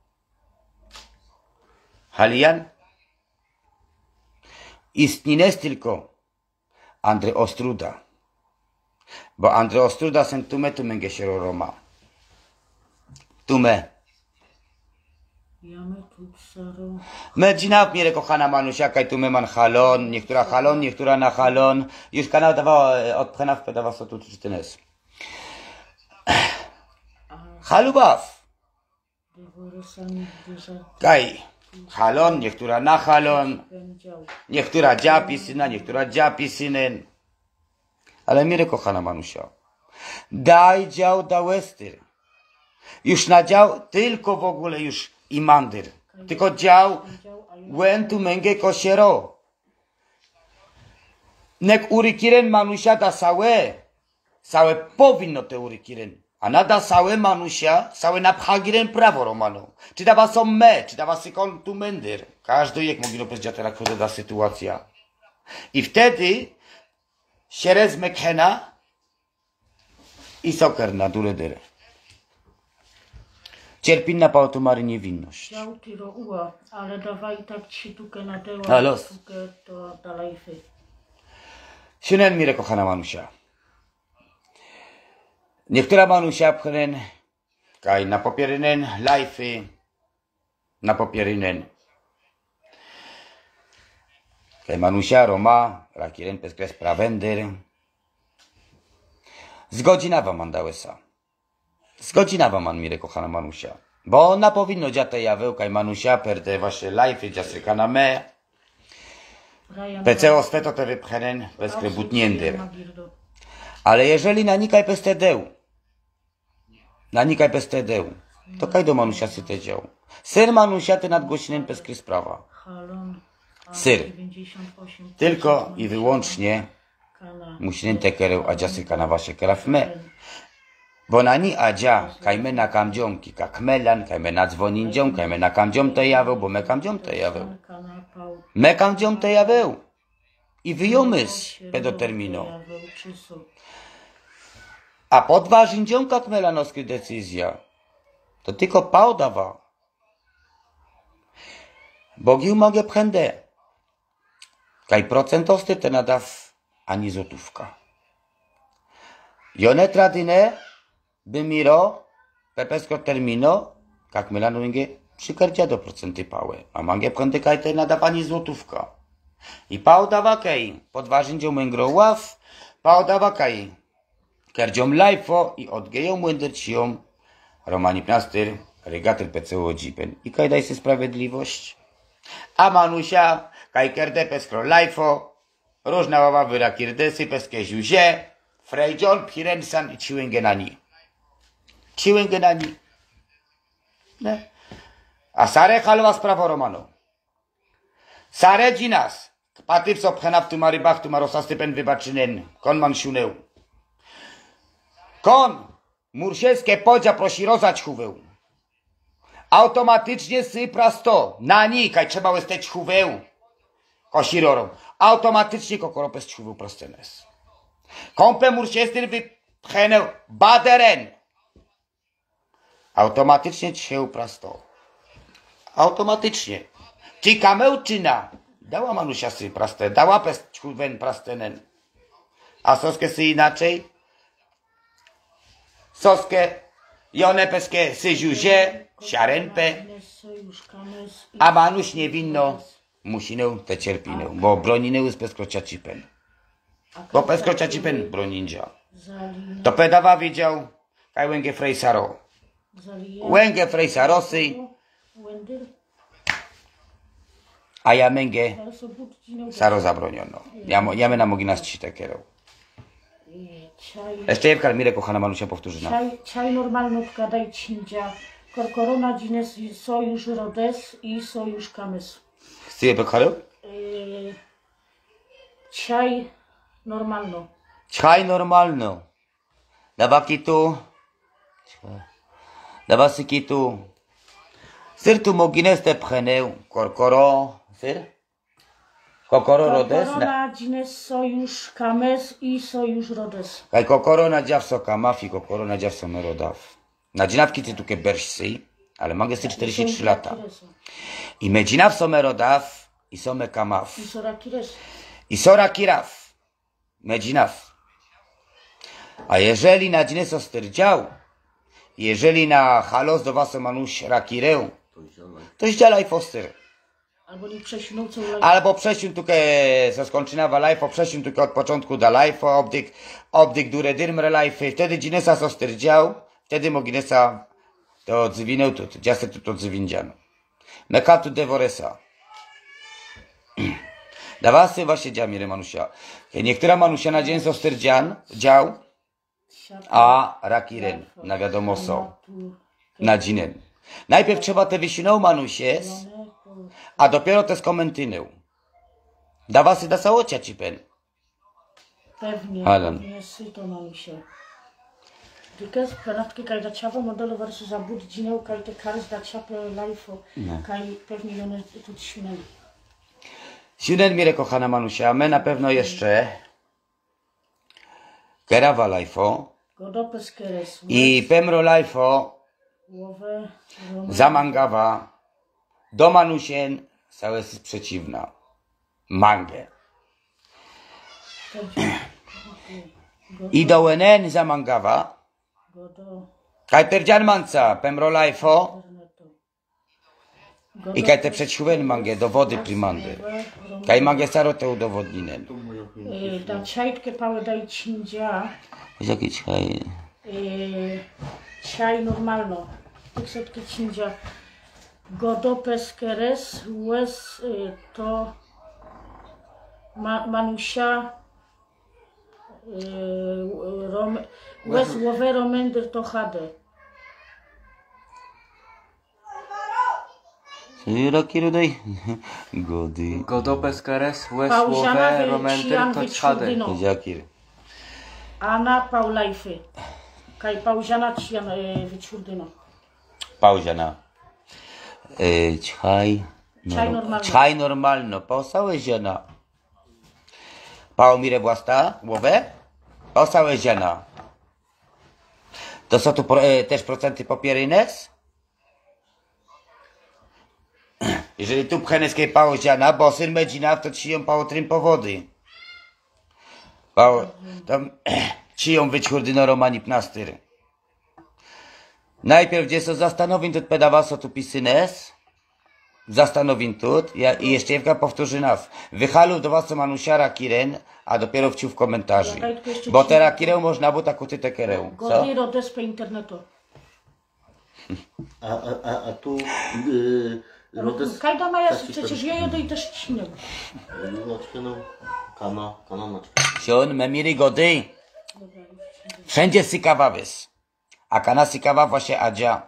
A: Halian? Istnines tylko Andrzej Ostruda. Bo Andrzej Ostruda sen tume mengesiero Roma. Tume. Medzina mire kochana manusia, kaj tu me man halon, niektóra na halon. Już kanał dawała odpchena w pedawa sotu czytynes. Halubaw. Kaj, halon, niektóra na halon, niektóra dziapisyna, niektóra dziapisynen. Ale mire kochana manusia, daj dział da westyr. Już na dział tylko w ogóle już i mandyr. Tylko dział łętu męgę kosiero. Nek urykiren manusia da sałe powinno te urykiren. A nada sałe manusia, sałe napchagiren prawo romano. Czy dawa są me, czy dawa sykon tu mendyr. Każdy jak mogli powiedzieć teraz ta sytuacja. I wtedy sierez mekhena i soker na duredyre. Cierpi na pałtumary niewinność.
E: Dział tyro uła, ale dawaj tak ci tukę na deła,
A: A los.
E: tukę to dalej fy.
A: Siunen mire kochana Manusia. Niektóra Manusia pchnen, kaj na popierynen, lajfy, na popierynen. Kaj Manusia, Roma, rakiren peskres pravender. Zgodzina wam mandałesa. Zgodzina wam man mire kochana Manusia. Bo ona powinno dziate jaweł, kaj Manusia, per te wasze lajfy, dziasryka na me. PC ospeto te wypchenen, peskre butniender. Ale jeżeli nanikaj pestedeł, to kaj do Manusia sy te dział. Syr Manusia te nadgłośnen peskry sprawa. Syr. Tylko i wyłącznie musi te kereł adziasy na wasze kerafme. Bo na ni adzia, kajme na kamdziomki, kakmelan, kajme na dzwonindziom, kajme na kamdziom te jaweł, bo me kamdziom te jaweł. Me kamdziom te jaweł. I wyjomys pedotermino. A podważindziom kakmelanowski decyzja. To tylko pałdawa. Bogił mogę pchędę. Kaj procentosty te nadaw ani złotówka. Jone tradyne by miro pepesko termino kak melanu inge przykardzia do procenty pałe. A mangie pchędy kaj te nadaw ani złotówka. I pałdawa kaj podważindziom męgro ław, pałdawa kaj kerdziom lajfo i odgeją młyndercią Romani Pnastyr, regatyr PCO dzipen. I kaj daj się sprawiedliwość. A Manusia, kaj kerde peskro lajfo, różna ława wyra kirdesy peskie ziuzie, frejdzion, pirensan i ciłęgenani. Ciłęgenani. Ne? A sare halwa sprawo Romano. Sare dzinas. Patyw co pchena w tumary bach, tumarosa stypen wybaczynen. Kon man siuneł. Kon mursielskie podzia prosi rozać chuweł. Automatycznie sypra 100. Na ni, kaj trzeba łesteć chuweł. Kosirorom. Automatycznie kokoropes chuweł prostenes. Kompe mursielstyr wypchenę baderen. Automatycznie się prasto. Automatycznie. Ci kamełczyna. Dała Manusia sy praste. Dała pes chuwen prastenen. A soskie sy inaczej? Soskie, jone peskie syziuzie, siarenpe, a Manuś niewinno musinę te cierpinę, bo broninę z peskrocia-cipen. Bo peskrocia-cipen bronindzia. To pedawa wiedział, kaj łęgie frejsaro. Łęgie frejsarosy, a ja męgie saro zabroniono. Ja na mogina z citekierą. Jeszcze jewkal mire kochana Manusia powtórzyna.
E: Czaj normalno wkładaj cindzia. Korkorona dzines sojusz rodes i sojusz kamys.
A: Chce je bekhalu?
E: Czaj normalno.
A: Czaj normalno. Dawa kitu. Dawa sykitu. Syr tu mogines te pchenę. Korkoro. Syr? Kokoro rodes?
E: Korkorona dzines sojusz kamys i sojusz rodes.
A: Kaj kokoro na dziawso kamaf i kokoro na dziawso merodaw. Na dzinawki ty tuke berszsy, ale mogę 43 lata. I me dzinaw so merodaw i so me kamaf.
E: I sora kires.
A: I sora kiraf. Me dzinaw. A jeżeli na dzines osterdział, jeżeli na halos do was manuś rakirę, to zdzialaj foster.
E: Albo nie przesunął co
A: Albo przesiun tuke ze skończynawa lajfo, przesiun tuke od początku da lajfo, obdyk dure dyrmre lajfy, wtedy dzinesa sosterdział, wtedy moginesa to odzywinął, to dziasę to odzywindziano. Mekatu devoresa. Dawasy właśnie dziamire Manusia. Niektóra Manusia na dzień sosterdzian, dział, a rakiren, na wiadomo są, na dzinen. Najpierw trzeba te wysunął Manusies, a dopiero te skomentynę. Dawasy da sałocia cipen.
E: Pewnie,
A: Alan.
E: pewnie syto mamy się. Tylko z kanapki kaj da ciało modelu wersy zabud dzinę kaj te kary da ciapę lajfo. Kaj pewnie one tu śminęli.
A: Siunen mire kochana Manusia, my na pewno jeszcze kerawa lajfo
E: Godopes keres.
A: i pemro lajfo
E: Głowę.
A: zamangawa do Manusien całe jest przeciwna. Mangę. I dołenen za mangawa. Kaj perdzian manca, pemro lajfo. I kaj te przedsiuwen mangę do wody primandy. Kaj mangę staro te udowodninen.
E: Da čajtke pałe daj cindzia.
A: Jaki czaj?
E: Čaj normalno. Tych setki cindzia. Godo peskeres, łez to manusia łez łowe romendyr to chade.
A: Jaki rodaj? Gody.
D: Godopes keres, łez,
E: Pauziana
D: łowę,
E: wy
D: romentyr,
E: cijan
D: to
E: wy
D: czchady.
E: czurdyno.
A: Jaki?
E: Ana paulajfy. Kaj pauziana cijan wy czurdyno.
A: Pauziana. Czaj.
E: Čaj normalno.
A: Czaj normalno. Pausałeś ziana. Pałomire własta? Łowę? Pausałeś ziana. To są tu też procenty popierynes? Jeżeli tu pcheneskie pało ziana, bo syn medzina, to ci ją pało trym powody. Pało, tam ci ją wyćhurdyno romani pnastyr. Najpierw gdzie są zastanowień tu pedawaso tu pisynes. Zastanowień tu i jeszcze Jewka powtórzy nas. Wychalu do was manusiara kiren, a dopiero wcił w komentarzy. Bo teraz kirę można było tak utyte kerę. Co?
E: Godnie rodes po internetu.
H: A tu rodes...
E: Kajda maja przecież ja jodę i też cinę.
H: No, kana maczka.
A: Sion, memiri gody. Wszędzie sykawawys. A kana sykawa właśnie adzia.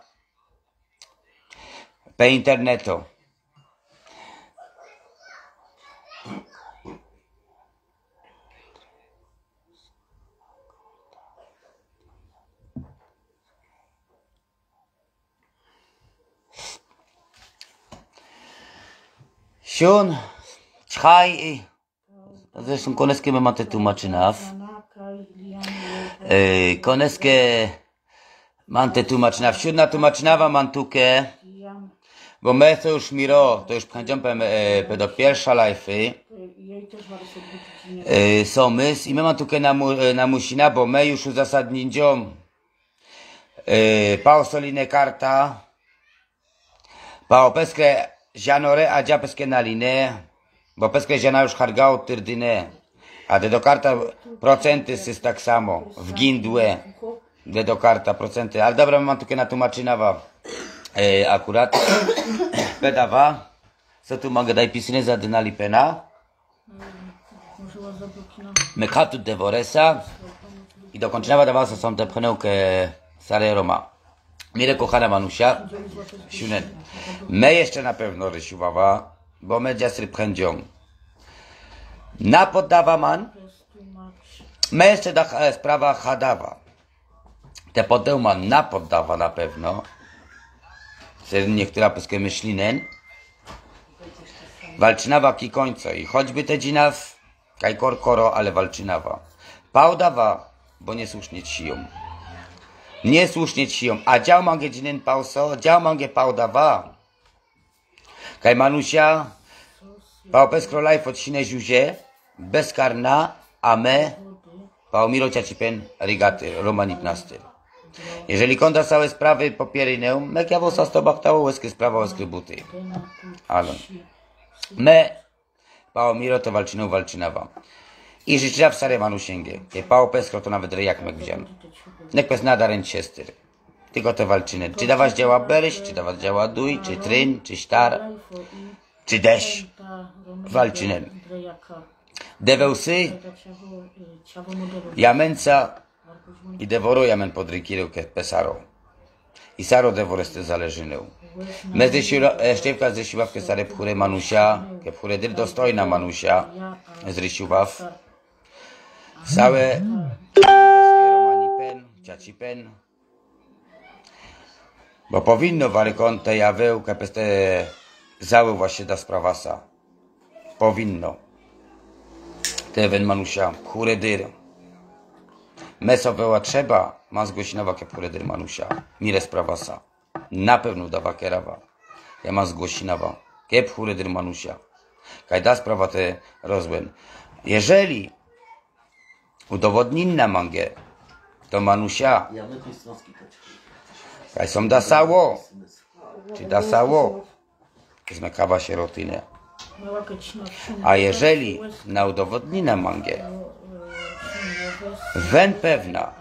A: Po internetu. Sion, czchaj. Zresztą koneskie my mamy tłumaczynaw. Koneskie mam te tłumaczynaw. Siódna tłumaczynawa mam tukę. Bo my to już miro, to już pędziemy do pierwsza lajfy. Są my i my mam tukę na musina, bo my już uzasadnią pao soline karta. Pao peskę zianore, a dzia peskę na linę. Bo peskę ziana już hargało tyrdynę. A de do karta procenty jest tak samo. W gindłe. De do karta procenty. Ale dobra, mam tukę na tłumaczynawa. Akurat. Pedawa. Co tu mogę daj pisine za dynali pena? Mekatu devoresa. I dokończynawa dawa są te pchenełkę Sare Roma. Mire kochana Manusia. Siunen. My jeszcze na pewno rysiuwawa. Bo my dziasry pchędzią. Na poddawa man. My jeszcze da sprawa hadawa. Te poddełman na poddawa na pewno. Niektóra peskę myślinen. Walczynawa ki końca. I choćby te dzinaw, kaj korkoro, ale walczynawa. Pałdawa, bo niesłusznie ciją. Niesłusznie ciją. A dział mangę dzinen pauso, dział mangę pałdawa. Kaj Manusia, pał peskro life od sine ziuzie, bezkarna, a me, pał miro ciacipen, rigaty, romani pnasty. Jeżeli konda całe sprawy popierynę, mek ja wosa stobachtało łeskie sprawa łeskie buty. Ale me, pał miro to walczynawa. I życzę w Sare Manusięgę. Je pał peskro to nawet rejak mek wziąłem. Nek pes nadareń ciester. Tylko te walczyny. Czy dawać działa beryś, czy dawać działa duj, czy tryn, czy star, czy deszcz. Walczyny. Dewełsy, jamęca i deworu jamen podrykireł ke pesaro. I saro deworeste zależynę. Me Szczepka ze siławkę Sare pchure Manusia, ke pchure dyr dostojna Manusia z rysiuwaw. Całe romani pen, ciaci pen. Bo powinno warykon te jaweł, kapeste zały właśnie da sprawasa. Powinno. Te wen Manusia, pchuredyr. Mesoweła trzeba, ma zgłosinowa ke pchuredyr Manusia. Mire sprawasa. Na pewno dawa kerawa. Ja ma zgłosinowa. Ke pchuredyr Manusia. Kaj da sprawa te rozłem. Jeżeli Udowodnina mangę. To Manusia.
H: Ja my tu snoski też.
A: Kaj są dasało. Czy dasało? Zmekawa się rotynę. A jeżeli na udowodnina mangę, wen pewna,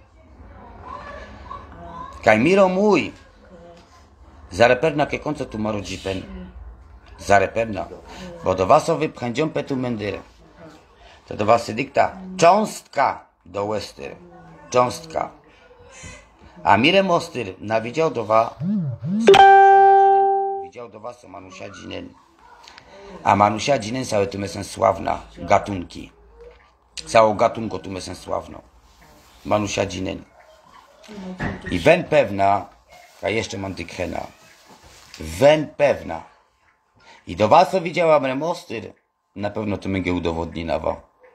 A: kaj miro mój, zareperna ke konco tu marudzi pen, zareperna, bo do was wypchędzią petu mendyr, to do was dykta cząstka do wester, cząstka, a mire mostyr nawidział do was, widział do was o Manusia dzinen. A Manusia dzinen całe tu są sławna, gatunki. Całą gatunku tu są sławną. Manusia dzinen. I wen pewna, a jeszcze mam dykhena. Wen pewna. I do was widziałam remostyr, na pewno to mnie udowodninawa.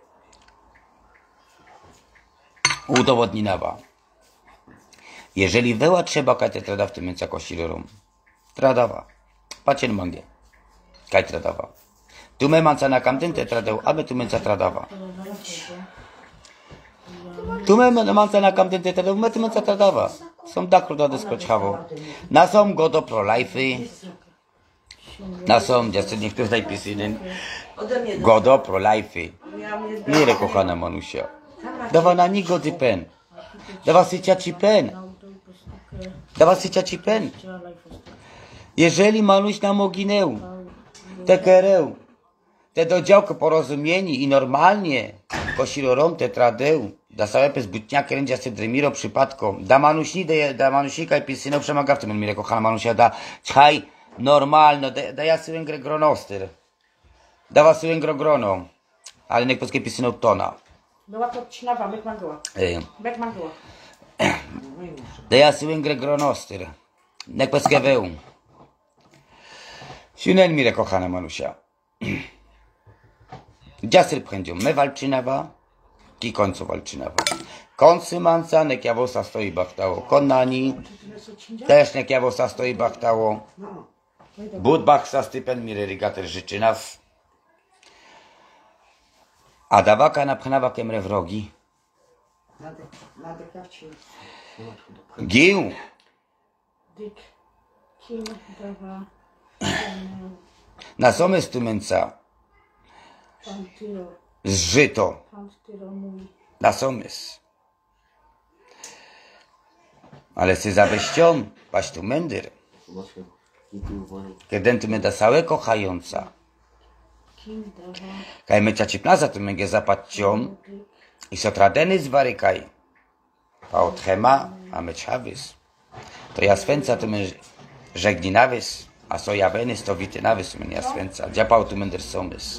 A: Udowodninawa. Jeżeli wyła trzeba, kaj te trada w tym mięca kościlerom. Tradawa. Pacien mangie. Kaj tradawa. Tu me manca na kamtyn te tradeł, aby tu menca tradawa. Tu me manca na kamtyn te tradeł, my tu menca tradawa. Są tak rodade skoczhawo. Na są godo pro lifey. Na są, dziewczyny, niech tutaj pisy. Godo pro lifey. Mire kochana Manusia. Dawa na nigo ty pen. Dawa sycia ci pen. Dawa sycia ci pen. Jeżeli Manuś nam oginęł, te kereł, te do działko porozumieni i normalnie kosirorom te tradeł, da same pes butnia kerędzia se dremiro przypadko, da Manusika i pisyno przemaga w tym mire kochana Manusia, da czaj normalno, da ja syłem grę gronostyr, da was syłem grono, ale niech polskie pisyno tona.
E: Była to odcinawa, byk mangoła. Byk mangoła.
A: Da ja syłem grę gronostyr, niech polskie wył. Siunen mire kochana Manusia. Dziasyr pchędzią me walczynawa, ki końcu walczynawa. Końcy manca, nek jawosa stoi bachtało. Konani, też nek jawosa stoi bachtało. Budbach sa stypen mire rigater życzy nas. A dawaka napchnawa kemre wrogi. Gił.
E: Dyk. Kim dawa.
A: Na somys tu męca. Zżyto. Na somys. Ale sy za beścią, paś tu mendyr. Kiedy tu menda sałe kochająca. Kaj mycia ci plaza tu męgie zapadcią. I sotradeny zwarykaj. Pa odchema, a myczawys. To ja swęca tu męż żegninawys. A so ja venys to vitynawys u mnie swęca. Dziapał tu mendyr somys.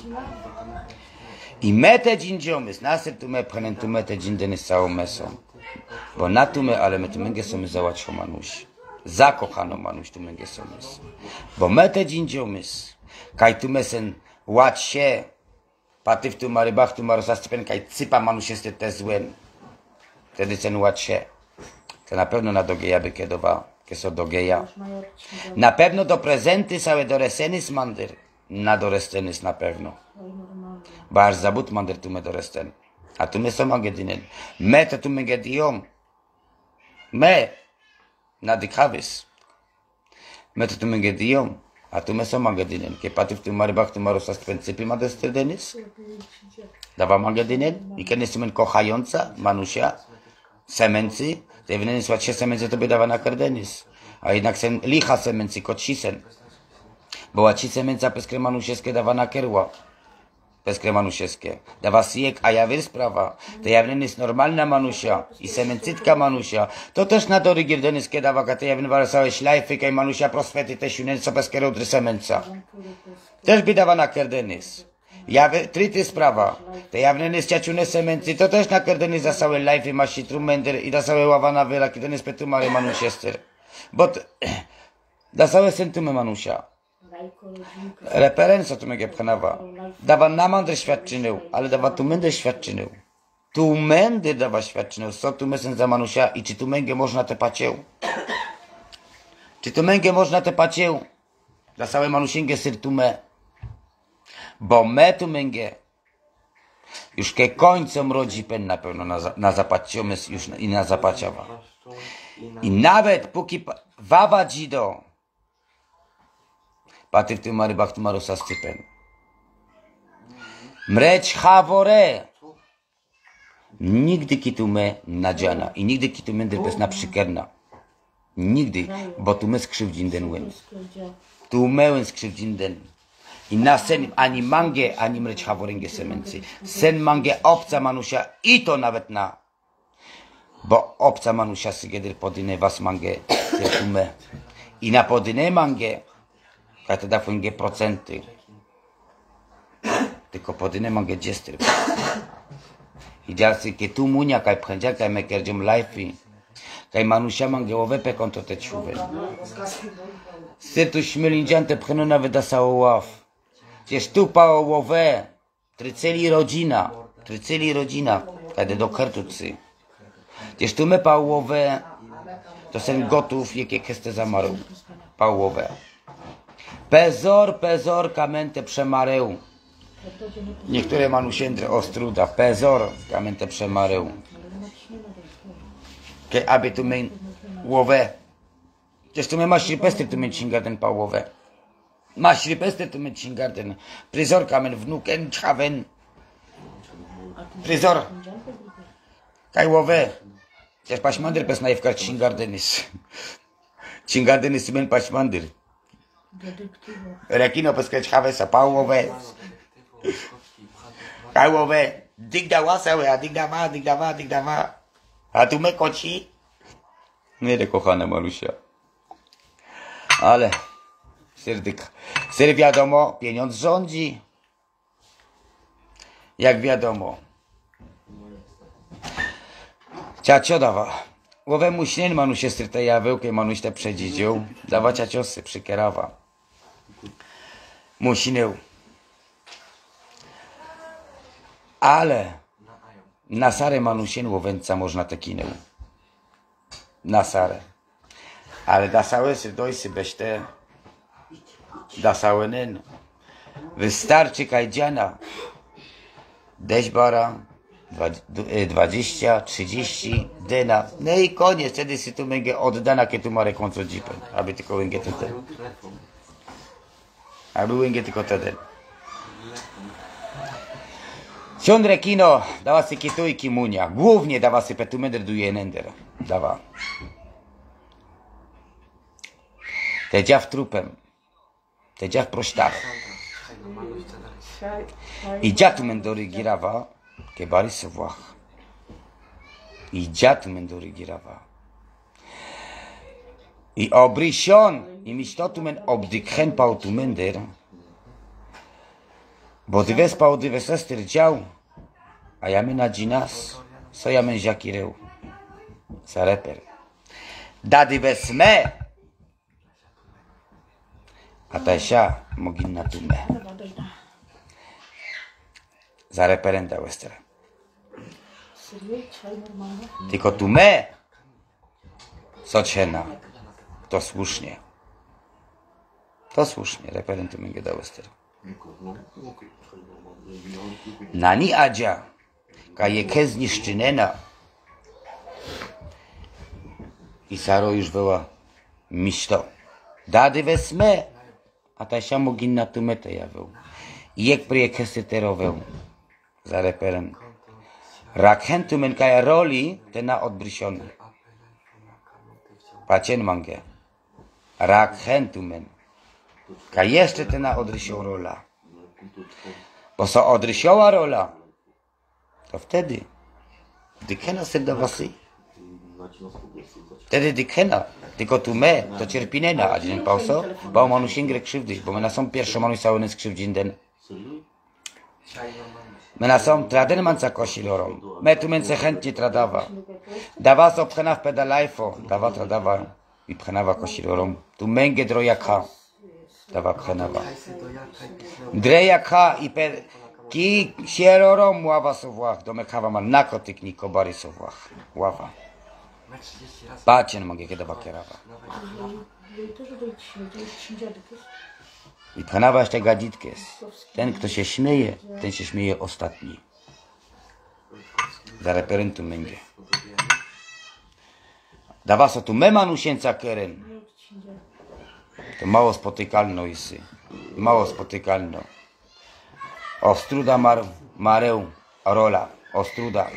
A: I mete dżindziomys. Nasyr tu me pchenen tu mete dżindeny z całą mesą. Bo na tu me, ale my tu męgie somys załaczą Manuś. Zakochano Manuś tu męgie somys. Bo mete dżindziomys. Kaj tu mesen łać się. Patyw tu ma rybach, tu ma rozastrypen. Kaj cypa Manuś jest te złem. Wtedy ten łać się. To na pewno na dogeja by kiedował. Keso do geja. Na pewno do prezenty całe do resenis mandyr. Na do resenis na pewno. Bo aż zabut mandyr tu me do resen. A tu me są agedinen. Me to tu me gediom. Me. Na dykawys. Me to tu me gediom. A tu me są agedinen. Kie patyw tu marybach tu marosas pryncypy ma desterdenis. Dawa magedinen. I kiedy są kochająca Manusia. Semency. Te wyneny słać się semency to by dawa na kardenis. A jednak sen licha semency, kocisen. Bo łaci semenca peskre manusieskie dawa na kerła. Peskre manusieskie. Dawa sijek, a ja sprawa. Te jawnen jest normalna Manusia. I semencytka Manusia. To też na dory gierdonyskie dawa, ka te jawnen warasałe ślajfy, kaj Manusia proswety te siunen, co peskre udry semenca. Też by dawa na kardenis. Trity sprawa. Te jawne ciaciune semency, to też na kardenis za całe lajfy maści trumender i da całe ławana wyra, kiedy nie spetu mary Manusiester. Bo da całe sentumy Manusia. Referenca tu mnie pchanawa. Dawa na mądre świadczynył, ale dawa tu mędę świadczynył. Tu mędy dawa świadczynył. Co tu mesen za Manusia i czy tu męgę można te pacieł? Czy tu męgę można te pacieł? Da całe Manusięgę syr tu me. Bo me tu męgę. Już ke końcom rodzi pen na pewno na zapaciomy już i na zapaciowa. I nawet póki wawa dzido. Paty w tym marybach tu marusa scypen. Mreć hawore. Nigdy kitume nadziana. I nigdy kitume bez na przykerna. Nigdy. Bo tu my skrzywdzinden łyn. Tu mełyn skrzywdzinden. I na sen ani mangę, ani mreć haworęgie semency. Sen mangę obca manusia i to nawet na. Bo obca manusia sygieder podynę was mangę te i na podynę mangę kate da fungie procenty. Tylko podynę mangę dziestry. I dziarcy kie tu munia kaj pchędzia kaj mekerdziom lajfi. Kaj manusia mangę owepe konto te ciuwe. Sytu śmielindziante pchęno nawet da sało ław. Gdzieś tu pałowe, tryceli rodzina, kiedy do kartucy. Gdzieś tu my pałowe, to sen gotów, jakie keste zamarł, pałowe. Pezor, kamente przemareł. Niektóre manusiędry ostruda, pezor, kamente przemareł. Ke aby tu my łowe. Gdzieś tu my masz ripestry, tu my cinga ten pałowe. Masz ripestry, tu my cinga ten. Pryzor, kamen wnuken, czchawen. Pryzor. Kaj łowe. Gdzieś paśmandyr pes najwkar cingardenis. Cingardenis men paśmandyr. Rekino peskać czchawesa, pałowe. Kaj łowe. Digdawa sełe, a digdawa. A tu me koci. Nie, kochana Marusia. Ale ser wiadomo, pieniądz rządzi. Jak wiadomo. Ciacio dawa. Łowemu śnień manusie stryte jawełkę manuś te przedzidził. Dawa ciaciosy przykerawa. Musineł. Ale na sarę manusien łowęca można tekineł. Na sarę. Ale da sałysy dojsy beźte. Da sałynyn. Wystarczy kajdziana. Deźbara. 20, 30 dena. No i koniec. Wtedy si tu będzie oddana, kiedy tu ma rekonco dzipen. Aby tylko łęgie to ten. Aby łęgie tylko ten. Ciądre kino. Dawa si kitu i kimunia. Głównie dawa si petumender du jenender. Dawa. Te dziaw trupem. Te dziaw prośtach. I dziatu mendory girawa. Ke barisowach. I dziatu mendory girawa. I obrysion. I mistotu men obdykhen pautu mender. Bo dywes pał dywes ester dział. A ja men adzinas. So ja men ziakireł. Sareper. Da dywes me. A ta sia moginna tu me. Za referenda Westera. Tylko tu me. Soczena. To słusznie. To słusznie. Referent tu mnie da Westera. Nani adzia. Kajeke zniszczynena. I Saro już była misto. Dady wesme. A ta sia moginna tu me te jaweł. I jak przyjekhe syteroweł. Za reperem. Rakhentumen kaja roli te na odbrysiony. Pacien mangę. Rakhentumen. Ka jeszcze te na odrysią rola. Bo so odrysioła rola. To wtedy. Dykena serda wasy. Wtedy dykena. Tylko tu me, to cierpinena. A dzień pauso. Bo manu sięgre krzywdy. Bo my są pierwsze manu sałony skrzywdzinden. My są traden manca kosilorom. My tu mence chętnie tradawa. Dawa so pchena w pedalajfo. Dawa tradawa. I pchenawa kosilorom. Tu męgę drojaka. Dawa pchenawa. Drejaka i pe... Ki sierorom ława sowłach. Domekawa ma nakotyk nikobary sowłach. Ława. Pacien mogę kiedy dawa kierawa. I pchenawa jeszcze gadzitkes. Ten, kto się śmieje, ten się śmieje ostatni. Za reperentu męgie. Dawa so tu me manusięca keren. To mało spotykalno isy. Mało spotykalno. Ostruda mareu rola. Ostruda.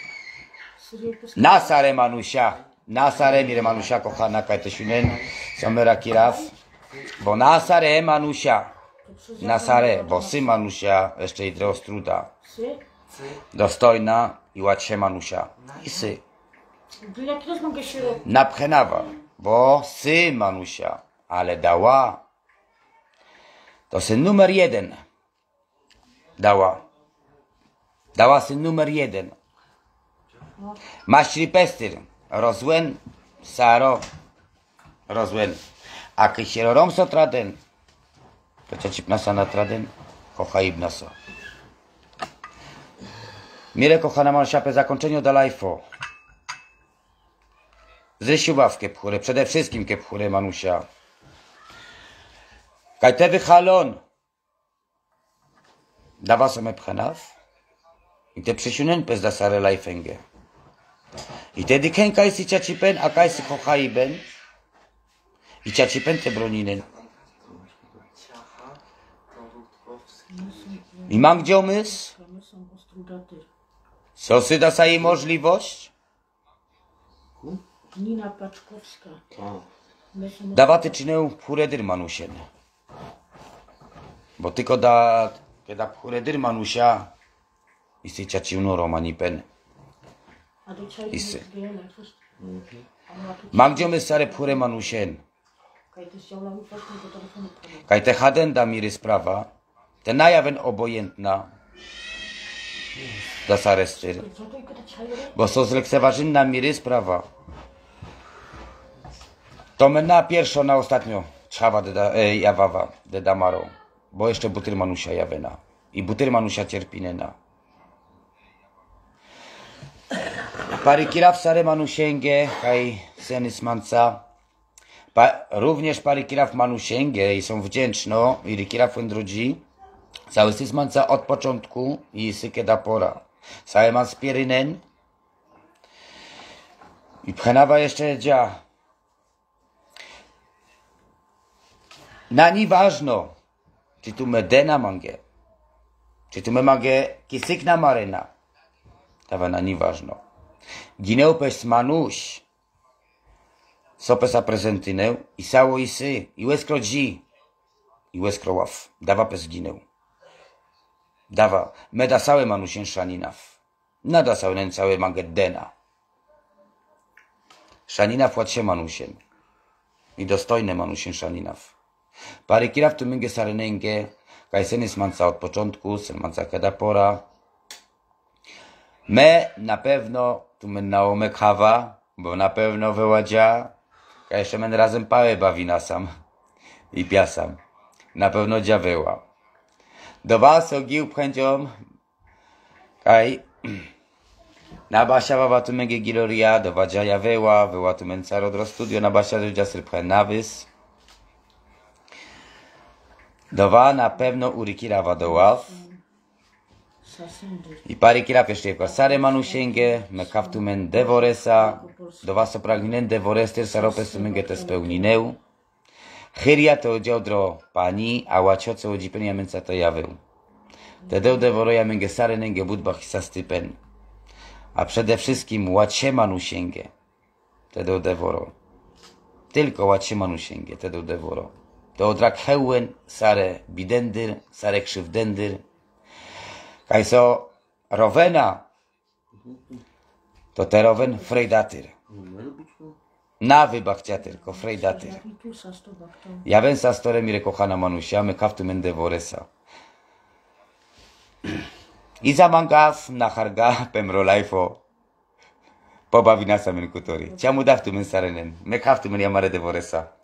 A: Nasare manusia. Nasare mire manusia kochana kajtesiunen. Samera kiraf. Bo nasare manusia. Nasare, bo sy manusia jeszcze idre ostruda. Dostojna i łacie manusia. I sy.
E: Jak też mogę się robić?
A: Napchenawa, bo sy manusia. Ale dała. To syn numer 1. Dała. Dała syn numer 1. Maśri pestyr. Rozłen. Saro. Rozłen. A kysiero romso traden. To ciacip nasa na traden. Kochaib naso. Mire kochana manusia po zakończeniu da lajfo. Zrysiuwa w kepchurę. Przede wszystkim kepchurę manusia. Kajtewy halon. Dawa some pchenaw. I te przysiunen pez da sare lajfenge. I tedy ken kajsi ciacipen, a kajsi kochaiben. I ciacipen te broninen. I mam gdzie umysł? Sosy da sa jej możliwość?
E: Nina Paczkowska.
A: Dawa ty czynę pchuredyr manusien. Bo tylko da, kiedy pchuredyr manusia, i sy ciaciwno romani pen. Isy. Mam gdzie umysł sare pchure manusien. Kaj te haden da miry sprawa. Te najawen obojętna. Da sare styr. Bo so zlekceważynna miry sprawa. To my na pierwszo, na ostatnio trzawa jawawa de damaro. Bo jeszcze butyr manusia jawena. I butyr manusia cierpinena. Parikira w sare manusięgie, kaj senys manca. Również parikira w manusięgie i są wdzięczno. I rikira w wędrodzi. Cały sys manca od początku i sykie da pora. Cały man spierynen. I pchenawa jeszcze dzia. Na nie ważno, czy tu me dena mange, czy tu me mange kisyk na marena. Tawa na nie ważno. Gineu pes manuś, sopesa prezentynę i sało i sy, i łeskro dzi, i łeskro ław. Dawa pes gineu. Dawa, me da sałe manusien szaninaw. Nada sałe całe mange dena. Szaninaw łatsie manusien. I dostojne manusien szaninaw. Parikira w tym sarenenge, kaj senis manca od początku, sen manca kada pora. Me na pewno tu men naome kawa, bo na pewno wyładzia, kaj jeszcze men razem pałe bawi nasam i piasam. Na pewno dziawyła. Do was ogił pchęciom, kaj na basia baba tu menge giloria, do wadzia jawyła, wyła tu men caro studio, na basia do dziasry pchę nawys. Dowa na pewno urikira wadoław. I parikira jeszcze w sare manusięgie, me kaftumen devoresa. Dowa so pragninen devorester saropes menge te spełnineu. Chyria to dziodro pani, a łacioce odzipenia menca to jawył. Tedeł devoroja menge sare nenge budbach i sastypen. A przede wszystkim łacie manusięgie. Tedeł devoro. Tylko łacie manusięgie, tedeł devoro. To odrak hełen, sare bidendyr, sare krzywdendyr. Kaj so rowena, to te rowen frejdatyr. Na wybachcia tylko frejdatyr. Ja wen sa store mire kochana manusia, my kaftu mende voresa. I za mangaw na harga pemro lajfo. Pobawi na samen kutori. Ciamu daftu men sarenen, me kaftu men jamare de voresa.